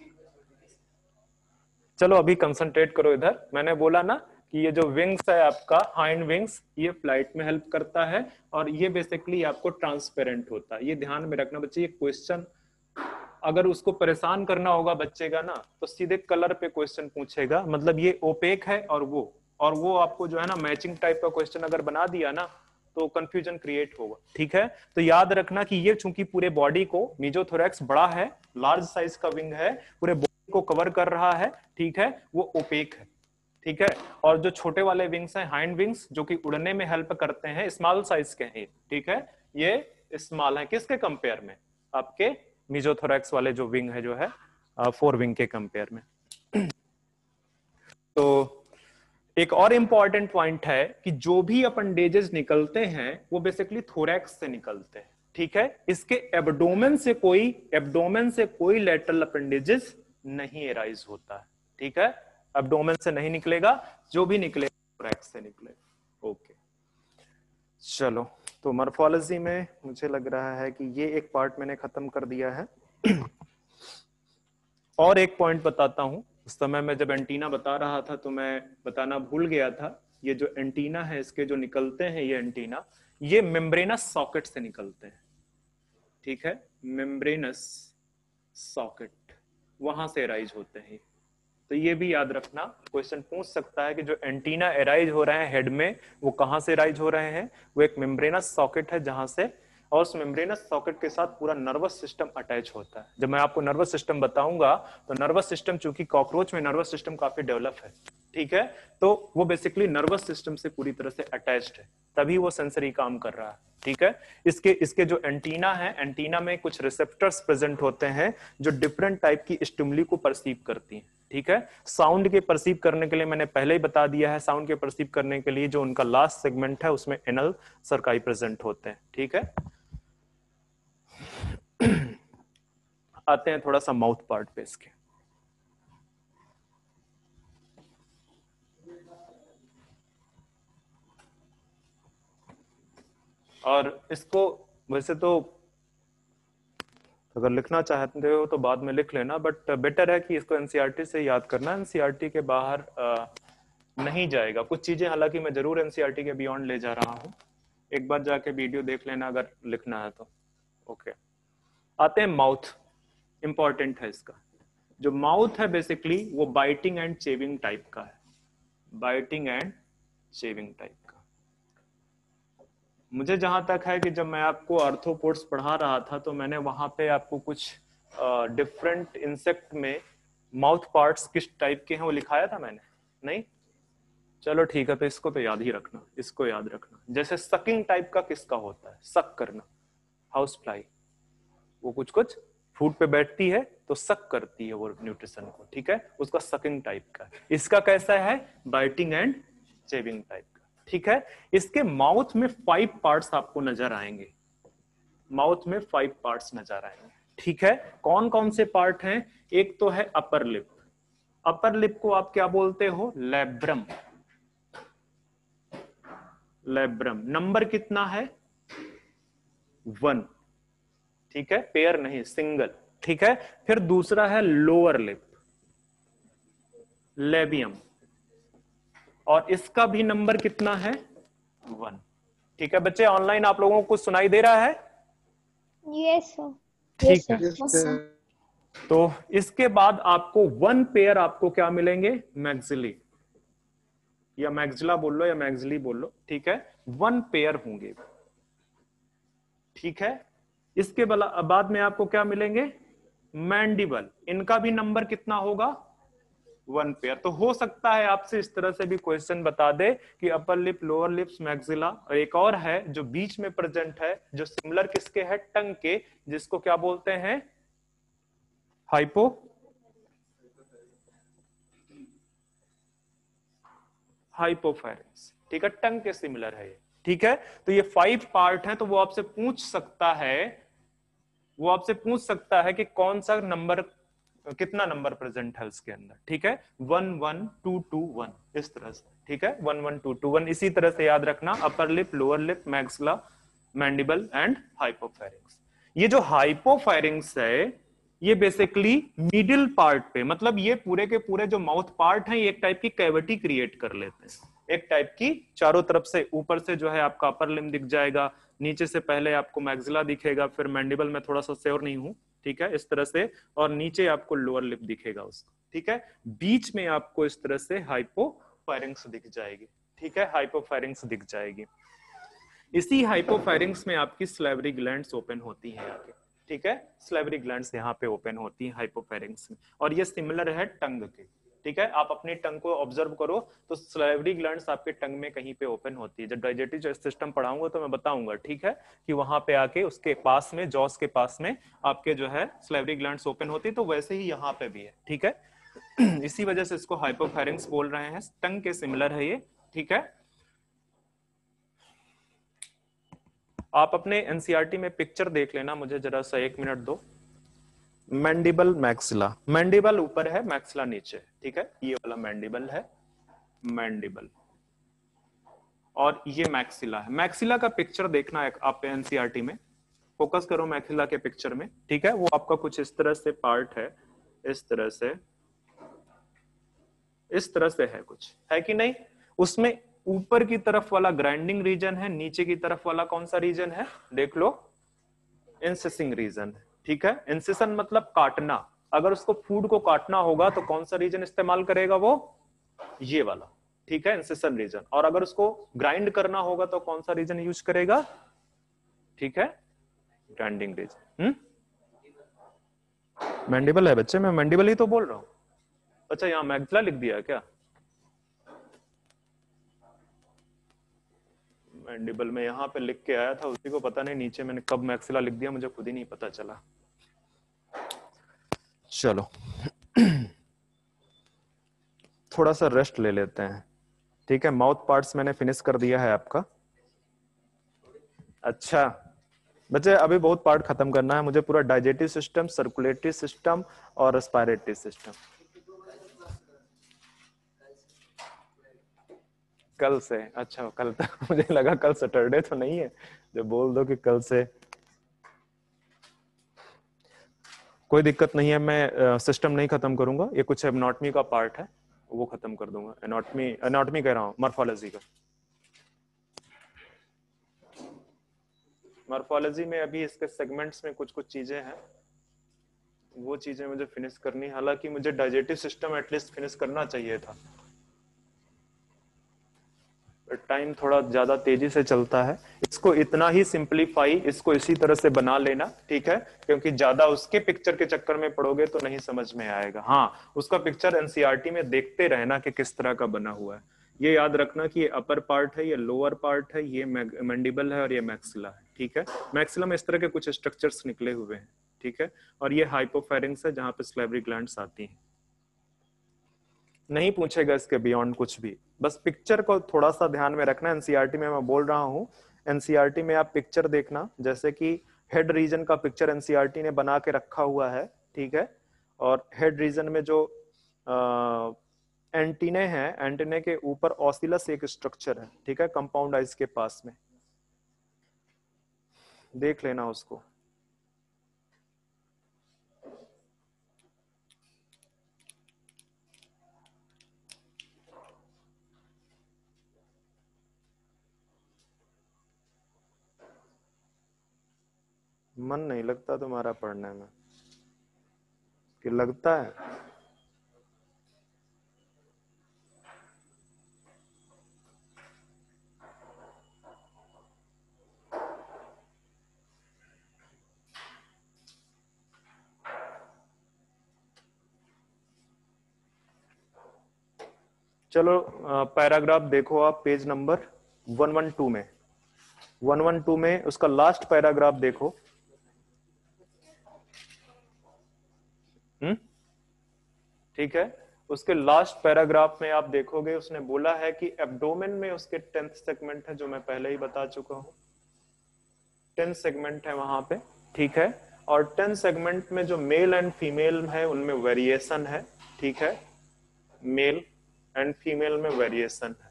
चलो अभी कंसंट्रेट करो इधर। मैंने बोला ना कि ये जो विंग्स है आपका, हाइंड विंग्स, ये फ्लाइट में हेल्प करता है और ये बेसिकली आपको ट्रांसपेरेंट होता है। ये ध्यान में रखना बच्चे, ये क्वेश्चन अगर उसको परेशान करना होगा बच्चे का ना, तो सीधे कलर पे क्वेश्चन पूछेगा, मतलब ये ओपेक है और वो आपको जो है ना मैचिंग टाइप का क्वेश्चन अगर बना दिया ना, तो कंफ्यूजन क्रिएट होगा, ठीक है। तो याद रखना कि ये चूंकि पूरे बॉडी को, मीजोथोरैक्स बड़ा है, लार्ज साइज का विंग है, पूरे बॉडी को कवर कर रहा है, ठीक है, वो ओपेक है, ठीक है। और जो छोटे वाले विंग्स हैं, हाइंड विंग्स, जो कि उड़ने में हेल्प करते हैं, स्मॉल साइज के हैं, ठीक है, ये स्मॉल है किसके कंपेयर में? आपके मीजोथोरैक्स वाले जो विंग है, जो है फोर विंग के कंपेयर में। तो एक और इंपॉर्टेंट पॉइंट है कि जो भी अपेंडेजेस निकलते हैं वो बेसिकली थोरैक्स से निकलते हैं, ठीक है। इसके एब्डोमेन से कोई लेटरल अपेंडेजेस नहीं एराइज होता है, ठीक है। एब्डोमेन से नहीं निकलेगा, जो भी निकलेगा थोरैक्स से निकलेगा। ओके, चलो, तो मॉर्फोलॉजी में मुझे लग रहा है कि ये एक पार्ट मैंने खत्म कर दिया है। और एक पॉइंट बताता हूं, उस समय मैं जब एंटीना बता रहा था तो मैं बताना भूल गया था। ये जो एंटीना है, इसके जो निकलते हैं ये एंटीना, ये मेम्ब्रेनस सॉकेट से निकलते हैं, ठीक है, मेम्ब्रेनस सॉकेट, वहां से एराइज होते हैं। तो ये भी याद रखना, क्वेश्चन पूछ सकता है कि जो एंटीना एराइज हो रहे हैं हेड में, वो कहां से एराइज हो रहे हैं? वो एक मेम्ब्रेनस सॉकेट है जहां से, और उस मेम्ब्रेनस सॉकेट के साथ पूरा नर्वस सिस्टम अटैच होता है। जब मैं आपको नर्वस सिस्टम बताऊंगा तो नर्वस सिस्टम, चूंकि कॉकरोच में नर्वस सिस्टम काफी डेवलप है, ठीक है, तो वो बेसिकली नर्वस सिस्टम से पूरी तरह से अटैच्ड है, तभी वो सेंसरी काम कर रहा है, ठीक है। इसके जो एंटीना है, एंटीना में कुछ रिसेप्टर्स प्रेजेंट होते हैं जो डिफरेंट टाइप की स्टिमुली को परसीव करती हैं, ठीक है। साउंड के परसीव करने के लिए मैंने पहले ही बता दिया है, साउंड के परसीव करने के लिए जो उनका लास्ट सेगमेंट है उसमें एनल सर्काई प्रेजेंट होते हैं, ठीक है। आते हैं थोड़ा सा माउथ पार्ट पे इसके। और इसको वैसे तो अगर लिखना चाहते हो तो बाद में लिख लेना, बट बेटर है कि इसको एनसीईआरटी से याद करना, एनसीईआरटी के बाहर नहीं जाएगा। कुछ चीजें हालांकि मैं जरूर एनसीईआरटी के बियॉन्ड ले जा रहा हूं, एक बार जाके वीडियो देख लेना अगर लिखना है तो। ओके, आते हैं माउथ, इंपॉर्टेंट है इसका। जो माउथ है बेसिकली वो बाइटिंग एंड चेविंग टाइप का है, बाइटिंग एंड चेविंग टाइप का। मुझे जहां तक है कि जब मैं आपको आर्थ्रोपोड्स पढ़ा रहा था तो मैंने वहां पे आपको कुछ डिफरेंट इंसेक्ट में माउथ पार्ट्स किस टाइप के हैं वो लिखाया था मैंने, नहीं? चलो ठीक है, तो इसको तो याद ही रखना, इसको याद रखना। जैसे सकिंग टाइप का किसका होता है, सक करना, हाउस फ्लाई, वो कुछ कुछ फूड पे बैठती है तो सक करती है वो न्यूट्रिशन को, ठीक है, उसका सकिंग टाइप का। इसका कैसा है, बाइटिंग एंड चेविंग टाइप का, ठीक है। इसके माउथ में 5 पार्ट्स आपको नजर आएंगे, माउथ में 5 पार्ट्स नजर आएंगे, ठीक है। कौन कौन से पार्ट हैं, एक तो है अपर लिप, अपर लिप को आप क्या बोलते हो, लैब्रम, लैब्रम। नंबर कितना है, 1, ठीक है, पेयर नहीं, सिंगल, ठीक है। फिर दूसरा है लोअर लिप, लेबियम, और इसका भी नंबर कितना है, 1, ठीक है। बच्चे ऑनलाइन आप लोगों को सुनाई दे रहा है, यस सर। ठीक है। Yes, sir. तो इसके बाद आपको 1 पेयर आपको क्या मिलेंगे, मैक्सिली, या मैक्सिला बोल लो या मैक्सिली बोल लो, ठीक है, 1 पेयर होंगे, ठीक है। इसके बाद में आपको क्या मिलेंगे, मैंडिबल, इनका भी नंबर कितना होगा, 1 पेयर। तो हो सकता है आपसे इस तरह से भी क्वेश्चन बता दे कि upper lip, lower lips, maxilla, और एक और है जो बीच में प्रेजेंट है, जो सिमिलर किसके है, टंग के, जिसको क्या बोलते हैं, हाइपो हाइपोफैरिंक्स, ठीक है, टंग के सिमिलर है ये, ठीक है। तो ये 5 पार्ट हैं, तो वो आपसे पूछ सकता है, वो आपसे पूछ सकता है कि कौन सा नंबर, कितना नंबर प्रेजेंट है उसके अंदर, ठीक है, 1 1 2 2 1, इस तरह से, ठीक है, 1 1 2 2 1, इसी तरह से याद रखना, upper lip, lower lip, maxilla, mandible and hypopharynx. ये जो हाइपोफैरिंक्स है, ये बेसिकली मिडिल पार्ट पे, मतलब ये पूरे के पूरे जो माउथ पार्ट है, ये एक टाइप की कैविटी क्रिएट कर लेते हैं, एक टाइप की, चारों तरफ से, ऊपर से जो है आपका अपर लिम दिख जाएगा, नीचे से पहले आपको मैक्सिला दिखेगा, फिर मैंडिबल में थोड़ा सा श्योर नहीं हूं, ठीक है, इस तरह से, और नीचे आपको लोअर लिप दिखेगा उसका, ठीक है। बीच में आपको इस तरह से हाइपोफैरिंक्स दिख जाएगी, ठीक है, हाइपोफैरिंक्स दिख जाएगी। इसी हाइपोफैरिंक्स में आपकी स्लेवरी ग्लैंड्स ओपन होती हैं आगे, ठीक है, स्लेवरी ग्लैंड्स यहाँ पे ओपन होती हैं हाइपोफैरिंक्स में, और ये सिमिलर है टंग के, ठीक है। आप अपनी टंग को ऑब्जर्व करो तो स्लेवरी ग्लैंड्स आपके टंग में कहीं पे ओपन होती है। जब डाइजेस्टिव सिस्टम पढ़ाऊंगा तो मैं बताऊंगा, ठीक है, कि वहां पे आके उसके पास में, जॉस के पास में आपके जो है स्लेवरी ग्लैंड्स ओपन होती है, तो वैसे ही यहाँ पे भी है, ठीक है। इसी वजह से इसको हाइपोफैरिंक्स बोल रहे हैं, टंग के सिमिलर है ये, ठीक है। आप अपने एनसीईआरटी में पिक्चर देख लेना, मुझे जरा सा 1 मिनट दो। मैंडिबल, मैक्सिला, मैंडिबल ऊपर है, मैक्सिला नीचे, ठीक है, ये वाला मैंडिबल है, मैंडिबल, और ये मैक्सिला है। मैक्सिला का पिक्चर देखना है आप एनसीईआरटी में, फोकस करो मैक्सिला के पिक्चर में, ठीक है। वो आपका कुछ इस तरह से पार्ट है, इस तरह से, इस तरह से है, कुछ है कि नहीं। उसमें ऊपर की तरफ वाला ग्राइंडिंग रीजन है, नीचे की तरफ वाला कौन सा रीजन है, देख लो, इंसिसिंग रीजन, ठीक है। इंसिसन मतलब काटना, अगर उसको फूड को काटना होगा तो कौन सा रीजन इस्तेमाल करेगा, वो ये वाला, ठीक है, इंसिसन रीजन। और अगर उसको ग्राइंड करना होगा तो कौन सा रीजन यूज करेगा, ठीक है, ग्राइंडिंग रीजन। मैंडिबल है बच्चे, मैं मैंडिबल ही तो बोल रहा हूं। अच्छा, यहां मैक्सिला लिख दिया क्या, मैंडिबल में यहाँ पे लिख के आया था, उसी को पता नहीं नीचे मैंने कब मैक्सिला लिख दिया, मुझे खुद ही नहीं पता चला। चलो थोड़ा सा रेस्ट ले लेते हैं, ठीक है। माउथ पार्ट्स मैंने फिनिश कर दिया है आपका। अच्छा बच्चे, अभी बहुत पार्ट खत्म करना है मुझे, पूरा डाइजेस्टिव सिस्टम, सर्कुलेटरी सिस्टम और रेस्पिरेटरी सिस्टम। कल से, अच्छा कल तक मुझे लगा कल सैटरडे तो नहीं है, जो बोल दो कि कल से, कोई दिक्कत नहीं है, मैं सिस्टम नहीं खत्म करूंगा, ये कुछ एनाटॉमी का पार्ट है, वो खत्म कर दूंगा। एनाटॉमी, एनाटॉमी कह रहा हूं, मॉर्फोलॉजी का। मॉर्फोलॉजी में अभी इसके सेगमेंट्स में कुछ कुछ चीजें हैं, वो चीजें मुझे फिनिश करनी, हालांकि मुझे डाइजेस्टिव सिस्टम एटलीस्ट फिनिश करना चाहिए था, टाइम थोड़ा ज्यादा तेजी से चलता है, इसको इतना ही सिंपलीफाई, इसको इसी तरह से बना लेना, ठीक है, क्योंकि ज्यादा उसके पिक्चर के चक्कर में पड़ोगे तो नहीं समझ में आएगा। हाँ, उसका पिक्चर एनसीईआरटी में देखते रहना कि किस तरह का बना हुआ है। ये याद रखना कि ये अपर पार्ट है, ये लोअर पार्ट है, ये मैंडिबल है और ये मैक्सिला है, ठीक है। मैक्सिला में इस तरह के कुछ स्ट्रक्चर्स निकले हुए हैं, ठीक है, और ये हाइपोफेरिंग्स है जहां पे स्लेवरी ग्लैंड्स आती हैं। नहीं पूछेगा इसके बियॉन्ड कुछ भी, बस पिक्चर को थोड़ा सा ध्यान में रखना। एनसीईआरटी में मैं बोल रहा हूं, एनसीईआरटी में आप पिक्चर देखना, जैसे कि हेड रीजन का पिक्चर एनसीईआरटी ने बना के रखा हुआ है, ठीक है, और हेड रीजन में जो एंटीने हैं, एंटीने के ऊपर ऑसिलस एक स्ट्रक्चर है, ठीक है, कंपाउंड आइज के पास में, देख लेना उसको। मन नहीं लगता तुम्हारा पढ़ने में कि लगता है? चलो पैराग्राफ देखो आप पेज नंबर 112 में, 112 में उसका लास्ट पैराग्राफ देखो। ठीक है, उसके लास्ट पैराग्राफ में आप देखोगे उसने बोला है कि एब्डोमेन में उसके 10th सेगमेंट है, जो मैं पहले ही बता चुका हूं, 10 सेगमेंट है वहां पे, ठीक है, और 10 सेगमेंट में जो मेल एंड फीमेल है उनमें वेरिएशन है, ठीक है, मेल एंड फीमेल में वेरिएशन है,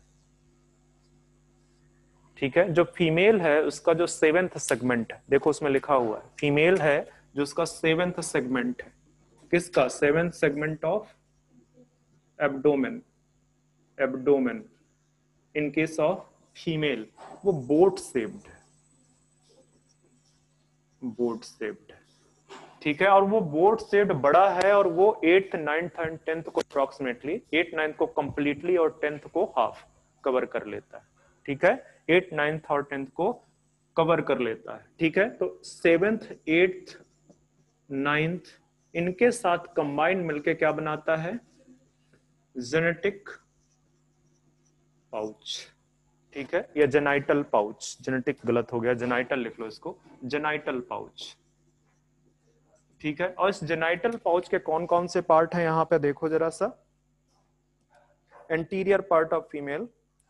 ठीक है। जो फीमेल है उसका जो 7th सेगमेंट है, देखो उसमें लिखा हुआ है फीमेल है जो उसका 7th सेगमेंट है, किसका? 7th segment of abdomen, abdomen in case of female वो बोट शेप्ड है, बोट शेप्ड है, ठीक है, और वो बोट शेप्ड बड़ा है, और वो 8th 9th एंड 10th को अप्रोक्सीमेटली 8th 9th को कंप्लीटली और 10th को हाफ कवर कर लेता है, ठीक है, 8th 9th और 10th को कवर कर लेता है, ठीक है। तो 7th 8th 9th इनके साथ कंबाइन मिलके क्या बनाता है? जेनेटिक पाउच, ठीक है, या जेनाइटल पाउच, जेनेटिक गलत हो गया, जेनाइटल लिख लो इसको, जेनाइटल पाउच, ठीक है। और इस जेनाइटल पाउच के कौन कौन से पार्ट हैं यहां पे देखो जरा सा। Anterior part of female,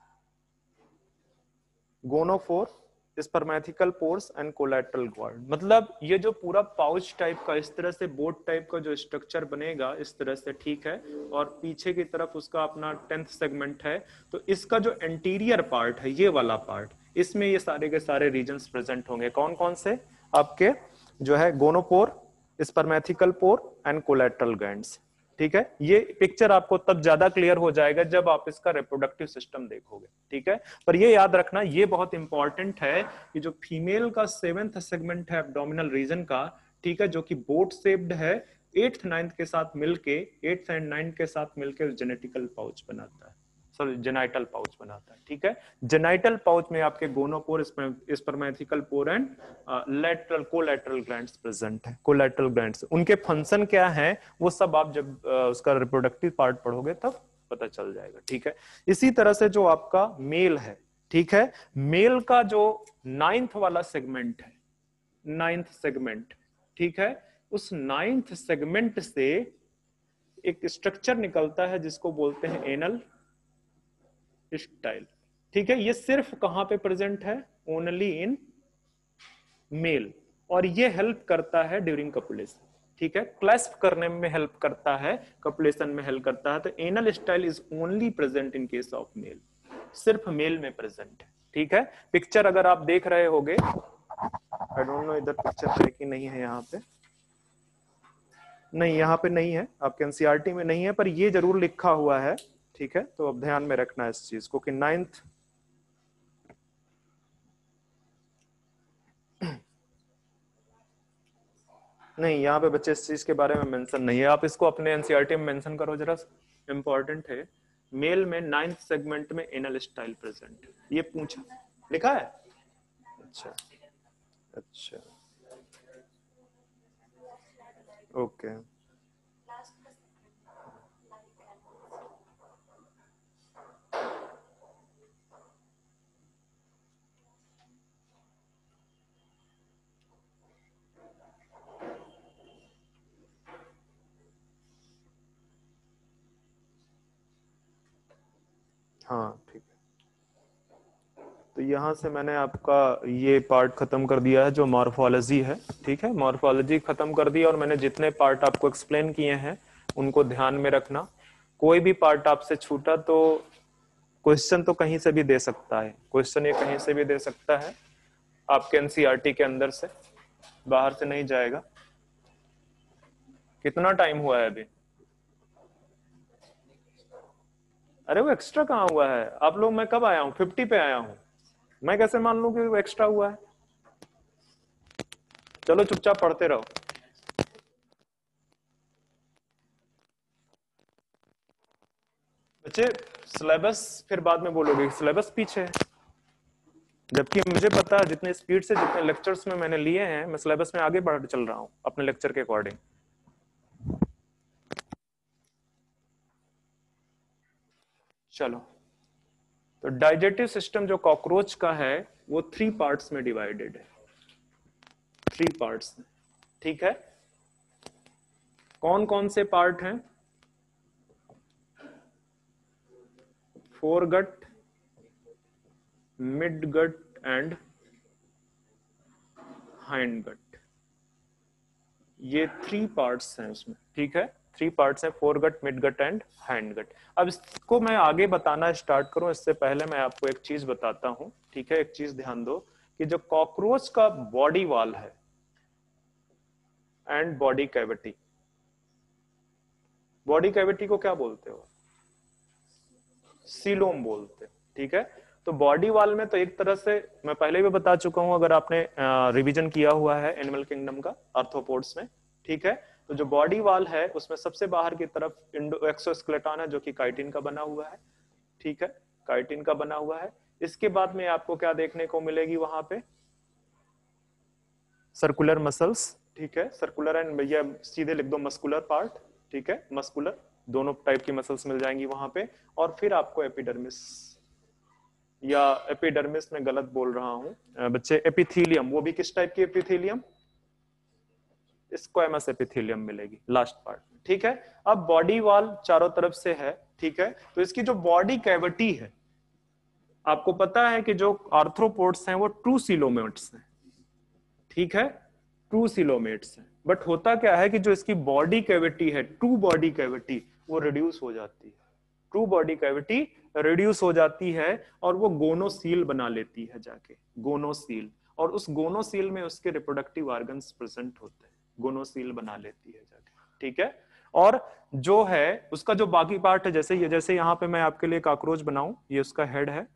gonophore, spermathecal pores and collateral gourd. मतलब ये जो पूरा पाउच टाइप का इस तरह से बोट टाइप का जो स्ट्रक्चर बनेगा इस तरह से, ठीक है, और पीछे की तरफ उसका अपना 10th सेगमेंट है, तो इसका जो एंटीरियर पार्ट है ये वाला पार्ट, इसमें ये सारे के सारे रीजन्स प्रेजेंट होंगे। कौन कौन से? आपके जो है gonopore, spermathecal pore and collateral glands, ठीक है। ये पिक्चर आपको तब ज्यादा क्लियर हो जाएगा जब आप इसका रिप्रोडक्टिव सिस्टम देखोगे, ठीक है। पर ये याद रखना, ये बहुत इंपॉर्टेंट है कि जो फीमेल का 7th सेगमेंट है एब्डोमिनल रीजन का, ठीक है, जो कि बोट शेप्ड है, 8th 9th के साथ मिलके, 8th एंड 9th के साथ मिलके जेनेटिकल पाउच बनाता है, सॉरी जेनाइटल पाउच बनाता है, ठीक है। जेनाइटल पाउच में आपके gonopore, spermathecal pore and lateral collateral glands present है। कोलैटरल ग्लैंड्स उनके फंक्शन क्या है वो सब आप जब उसका रिप्रोडक्टिव पार्ट पढ़ोगे तब पता चल जाएगा, ठीक है। इसी तरह से जो आपका मेल है, ठीक है, मेल का जो 9th वाला सेगमेंट है, 9th सेगमेंट, ठीक है, उस 9th सेगमेंट से एक स्ट्रक्चर निकलता है जिसको बोलते हैं एनल स्टाइल, ठीक है। ये सिर्फ कहां पे प्रेजेंट है? ओनली इन मेल, और ये हेल्प करता है ड्यूरिंग कपुलेशन, ठीक है, क्लैस्प करने में हेल्प करता है, कपुलेशन में हेल्प करता है। तो anal style is only present in case of male, सिर्फ मेल में प्रेजेंट है, ठीक है। पिक्चर अगर आप देख रहे होगे, आई डोंट नो इधर पिक्चर है कि नहीं है, यहाँ पे नहीं, यहाँ पे नहीं है, आपके एनसीईआरटी में नहीं है, पर ये जरूर लिखा हुआ है, ठीक है। तो अब ध्यान में रखना इस चीज को कि 9th नहीं, यहाँ पे बच्चे इस चीज के बारे में मेंशन नहीं है, आप इसको अपने एनसीईआरटी में मेंशन करो जरा, इंपॉर्टेंट है। मेल में 9th सेगमेंट में एनल स्टाइल प्रेजेंट, ये पूछा, लिखा है। अच्छा अच्छा, ओके। हाँ ठीक है, तो यहाँ से मैंने आपका ये पार्ट खत्म कर दिया है जो मॉर्फोलॉजी है। ठीक है, मॉर्फोलॉजी खत्म कर दिया, और मैंने जितने पार्ट आपको एक्सप्लेन किए हैं उनको ध्यान में रखना। कोई भी पार्ट आपसे छूटा तो क्वेश्चन तो कहीं से भी दे सकता है, क्वेश्चन ये कहीं से भी दे सकता है, आपके एनसीईआरटी के अंदर से, बाहर से नहीं जाएगा। कितना टाइम हुआ है अभी? अरे वो एक्स्ट्रा कहाँ हुआ है? आप लोग, मैं कब आया हूँ? 50 पे आया हूँ, मैं कैसे मान लूं कि वो एक्स्ट्रा हुआ है? चलो चुपचाप पढ़ते रहो। बच्चे सिलेबस फिर बाद में बोलोगे सिलेबस पीछे है, जबकि मुझे पता है जितने स्पीड से जितने लेक्चर्स में मैंने लिए हैं, मैं सिलेबस में आगे बढ़ चल रहा हूं अपने लेक्चर के अकॉर्डिंग। चलो, तो डाइजेस्टिव सिस्टम जो कॉकरोच का है वो 3 पार्ट्स में डिवाइडेड है, 3 पार्ट्स में। ठीक है, कौन कौन से पार्ट हैं? Foregut, mid gut and hind gut, ये 3 पार्ट्स हैं उसमें। ठीक है, 3 पार्ट्स हैं, foregut, mid gut and hind gut. अब इसको मैं आगे बताना स्टार्ट करूं इससे पहले मैं आपको एक चीज बताता हूं। ठीक है, एक चीज ध्यान दो कि जो कॉकरोच का बॉडी वॉल है एंड बॉडी कैविटी, बॉडी कैविटी को क्या बोलते हो? सीलोम बोलते हैं। ठीक है, तो बॉडी वॉल में तो एक तरह से मैं पहले भी बता चुका हूं, अगर आपने रिवीजन किया हुआ है एनिमल किंगडम का आर्थ्रोपोड्स में। ठीक है, तो जो बॉडी वॉल है उसमें सबसे बाहर की तरफ एक्सोस्केलेटन है जो कि काइटिन का बना हुआ है। ठीक है, काइटिन का बना हुआ है। इसके बाद में आपको क्या देखने को मिलेगी वहां पे? Circular muscles. ठीक है, सर्कुलर एंड भैया सीधे लिख दो मस्कुलर पार्ट। ठीक है, मस्कुलर, दोनों टाइप की मसल्स मिल जाएंगी वहां पे। और फिर आपको एपिडर्मिस, या एपिडर्मिस में गलत बोल रहा हूं बच्चे, एपिथेलियम, वो भी किस टाइप की एपिथेलियम? स्क्वैमस एपिथेलियम मिलेगी लास्ट पार्ट में। ठीक है, अब बॉडी वॉल चारों तरफ से है। ठीक है, तो इसकी जो बॉडी कैविटी है, आपको पता है कि जो आर्थ्रोपोड्स हैं वो 2 सीलोमेट्स हैं। ठीक है, 2 सीलोमेट्स हैं, बट होता क्या है कि जो इसकी बॉडी कैविटी है, 2 बॉडी कैविटी, वो रिड्यूस हो जाती है। 2 बॉडी कैविटी रिड्यूस हो जाती है और वो गोनोसील बना लेती है जाके, गोनोसील, और उस गोनोसील में उसके रिप्रोडक्टिव ऑर्गन्स प्रेजेंट होते हैं, गोनोसील बना लेती है जाके। ठीक है, और जो है उसका जो बाकी पार्ट है, जैसे यहाँ पे मैं आपके लिए कॉकरोच बनाऊं, ये उसका हेड है,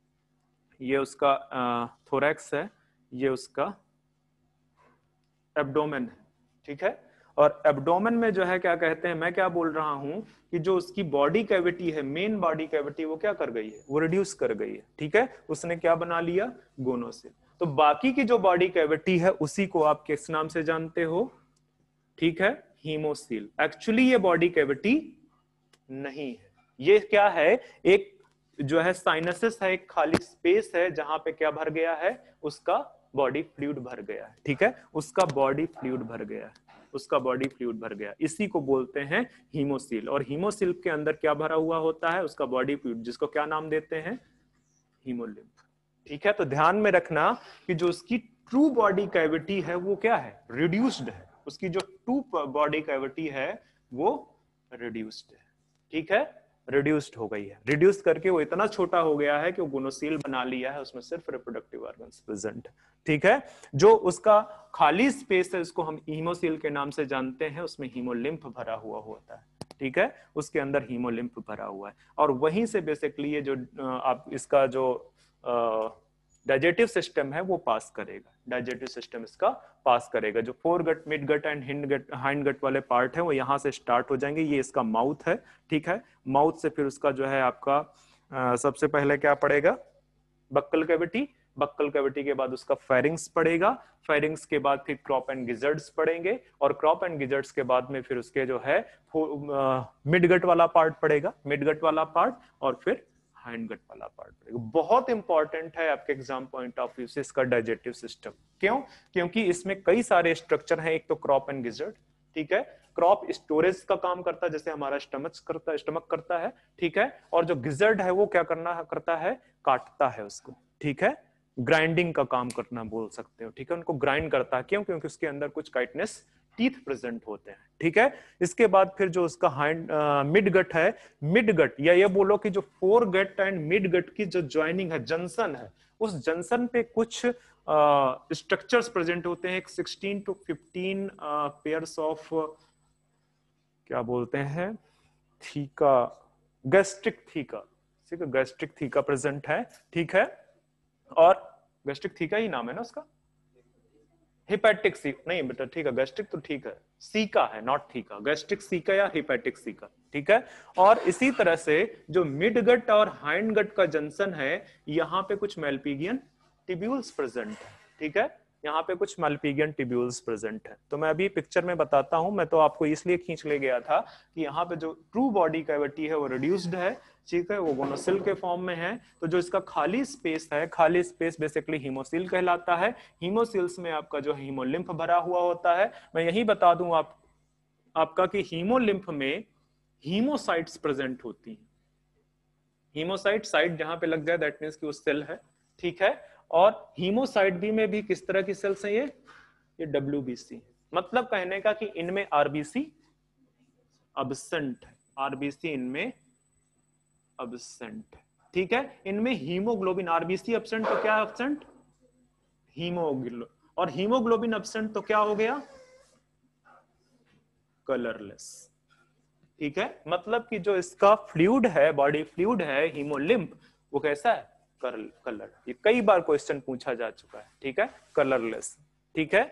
ये उसका थोरैक्स है, ये उसका एब्डोमेन है। ठीक है, और एब्डोमेन में जो है क्या कहते हैं, मैं क्या बोल रहा हूं कि जो उसकी बॉडी कैविटी है, मेन बॉडी कैविटी, वो क्या कर गई है? वो रिड्यूस कर गई है। ठीक है, उसने क्या बना लिया? गोनोसिल। तो बाकी की जो बॉडी कैविटी है उसी को आप किस नाम से जानते हो? ठीक है, हीमोसील। एक्चुअली ये बॉडी कैविटी नहीं है, ये क्या है? एक जो है साइनसेस है, एक खाली स्पेस है जहां पे क्या भर गया है? उसका बॉडी फ्लूइड भर गया है। ठीक है, उसका बॉडी फ्लूइड भर गया है, उसका बॉडी फ्लूइड भर गया, इसी को बोलते हैं हीमोसील। और हीमोसील के अंदर क्या भरा हुआ होता है? उसका बॉडी फ्लूइड, जिसको क्या नाम देते हैं? हीमोलिम्फ। ठीक है, तो ध्यान में रखना कि जो उसकी ट्रू बॉडी कैविटी है वो क्या है? रिड्यूस्ड है। उसकी जो ट्रू बॉडी कैविटी है वो रिड्यूस्ड है। ठीक है, रिड्यूस्ड हो गई है, रिड्यूस करके वो इतना छोटा हो गया है कि वो गोनोसील बना लिया है, उसमें सिर्फ रिप्रोडक्टिव ऑर्गन्स प्रेजेंट है। ठीक है, जो उसका खाली स्पेस है उसको हम हीमोसील के नाम से जानते हैं, उसमें हीमोलिम्फ भरा हुआ होता है। ठीक है, उसके अंदर हीमोलिम्फ भरा हुआ है, और वहीं से बेसिकली ये जो आप इसका जो डाइजेटिव सिस्टम है वो पास करेगा, डाइजेटिव सिस्टम इसका पास करेगा। जो foregut, mid gut and hind gut वाले पार्ट है वो यहाँ से स्टार्ट हो जाएंगे। ये इसका माउथ है, ठीक है। माउथ से फिर उसका जो है आपका सबसे पहले क्या पड़ेगा, बक्कल कैविटी। बक्कल कैविटी के बाद उसका फेरिंग्स पड़ेगा। फेरिंग्स के बाद फिर क्रॉप एंड गिजर्ड्स पड़ेंगे, और क्रॉप एंड गिजर्ड्स के बाद में फिर उसके जो है मिडगट वाला पार्ट पड़ेगा, मिडगट वाला पार्ट, और फिर हाइंडगट वाला पार्ट पड़ेगा। बहुत इंपॉर्टेंट है आपके एग्जाम पॉइंट ऑफ व्यू से इसका डाइजेस्टिव सिस्टम। क्यों? क्योंकि इसमें कई सारे स्ट्रक्चर हैं। एक तो क्रॉप एंड गिजर्ड, ठीक है। क्रॉप स्टोरेज का काम करता है, जैसे हमारा स्टमक करता है, ठीक है। और जो गिजर्ड है वो क्या करता है, काटता है उसको, ठीक है। ग्राइंडिंग का काम करना बोल सकते हो, ठीक है। उनको ग्राइंड करता है। क्यों? क्योंकि उसके अंदर कुछ काइटनेस टीथ प्रेजेंट होते हैं, ठीक है। इसके बाद फिर जो उसका मिड गट है, मिड गट या ये बोलो कि जो foregut and mid gut की जो ज्वाइनिंग है, जंक्शन है, उस जंक्शन पे कुछ स्ट्रक्चर्स प्रेजेंट होते हैं। 16 to 15 पेयर्स ऑफ क्या बोलते हैं, थीका, गैस्ट्रिक थीका, ठीक है। गैस्ट्रिक थीका प्रेजेंट है, ठीक है। और गैस्ट्रिक थीका ही नाम है ना उसका, हिपैटिक सीका नहीं बेटा, ठीक है। गैस्ट्रिक तो ठीक है, सीका है, नॉट थीका। गैस्ट्रिक सीका या हिपैटिक सीका, ठीक है। और इसी तरह से जो मिड गट और हाइंड गट का जंक्शन है, यहाँ पे कुछ मेल्पिगियन टिब्यूल्स प्रेजेंट है, ठीक है। यहाँ पे कुछ मेल्पिगियन टिब्यूल्स प्रेजेंट है। तो मैं अभी पिक्चर में बताता हूं। मैं तो आपको इसलिए खींच ले गया था कि यहाँ पे जो ट्रू बॉडी कैविटी है वो रिड्यूस्ड है, ठीक है, वो गोनोसिल के फॉर्म में है। तो जो इसका खाली स्पेस है, खाली स्पेस बेसिकली हीमोसिल कहलाता है। हीमोसिल्स में आपका जो हीमोलिम्फ भरा हुआ होता है। मैं यही बता दूं आपका कि हीमोलिम्फ में हीमोसाइट्स प्रेजेंट होती हैं। हीमोसाइट साइट जहां पे लग जाए दैट मींस कि वो सेल है, ठीक है। और हीमोसाइट बी में भी किस तरह की सेल्स हैं, ये WBC। मतलब कहने का कि इनमें आरबीसी अब्सेंट है, आरबीसी इनमें अब्सेंट है, ठीक है। इनमें हीमोग्लोबिन, आरबीसी अब्सेंट तो क्या अब्सेंट, हीमोग्लोबिन, और हीमोग्लोबिन अब्सेंट तो क्या हो गया, कलरलेस, ठीक है। मतलब कि जो इसका फ्लूइड है, बॉडी फ्लूइड है, हीमोलिम्फ, वो कैसा है, कलर। ये कई बार क्वेश्चन पूछा जा चुका है, ठीक है, कलरलेस, ठीक है।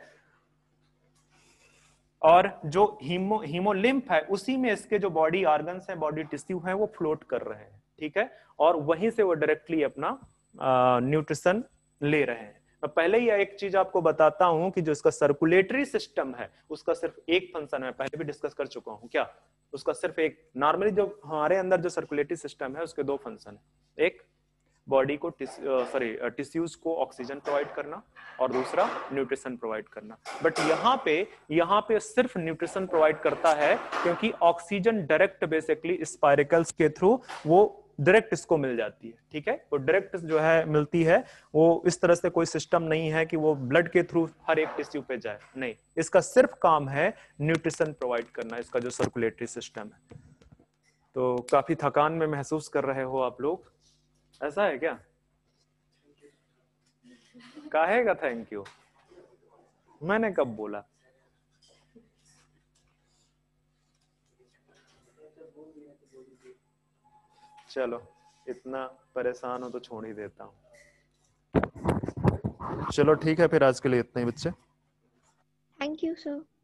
और जो हीमोलिम्फ है उसी में इसके जो बॉडी ऑर्गन्स हैं, बॉडी टिश्यू हैं, वो फ्लोट कर रहे हैं, ठीक है। और वहीं से वो डायरेक्टली अपना न्यूट्रिशन ले रहे हैं। मैं पहले ही एक चीज आपको बताता हूं कि जो इसका सर्कुलेटरी सिस्टम है उसका सिर्फ एक फंक्शन है, पहले भी डिस्कस कर चुका हूं। क्या? उसका सिर्फ एक, नॉर्मली जो हमारे अंदर जो सर्कुलेटरी सिस्टम है उसके दो फंक्शन है। एक बॉडी को टिश्यूज को ऑक्सीजन प्रोवाइड करना, और दूसरा न्यूट्रिशन प्रोवाइड करना। बट यहाँ पे सिर्फ न्यूट्रिशन प्रोवाइड करता है, क्योंकि ऑक्सीजन डायरेक्ट बेसिकली स्पाइरिकल्स के थ्रू वो डायरेक्ट इसको मिल जाती है, ठीक है। वो डायरेक्ट जो है मिलती है, वो इस तरह से कोई सिस्टम नहीं है कि वो ब्लड के थ्रू हर एक टिश्यू पे जाए, नहीं। इसका सिर्फ काम है न्यूट्रिशन प्रोवाइड करना, इसका जो सर्कुलेटरी सिस्टम है। तो काफी थकान में महसूस कर रहे हो आप लोग, ऐसा है क्या? काहे का थैंक यू, मैंने कब बोला? चलो, इतना परेशान हो तो छोड़ ही देता हूँ। चलो ठीक है, फिर आज के लिए इतना ही बच्चे। Thank you, sir.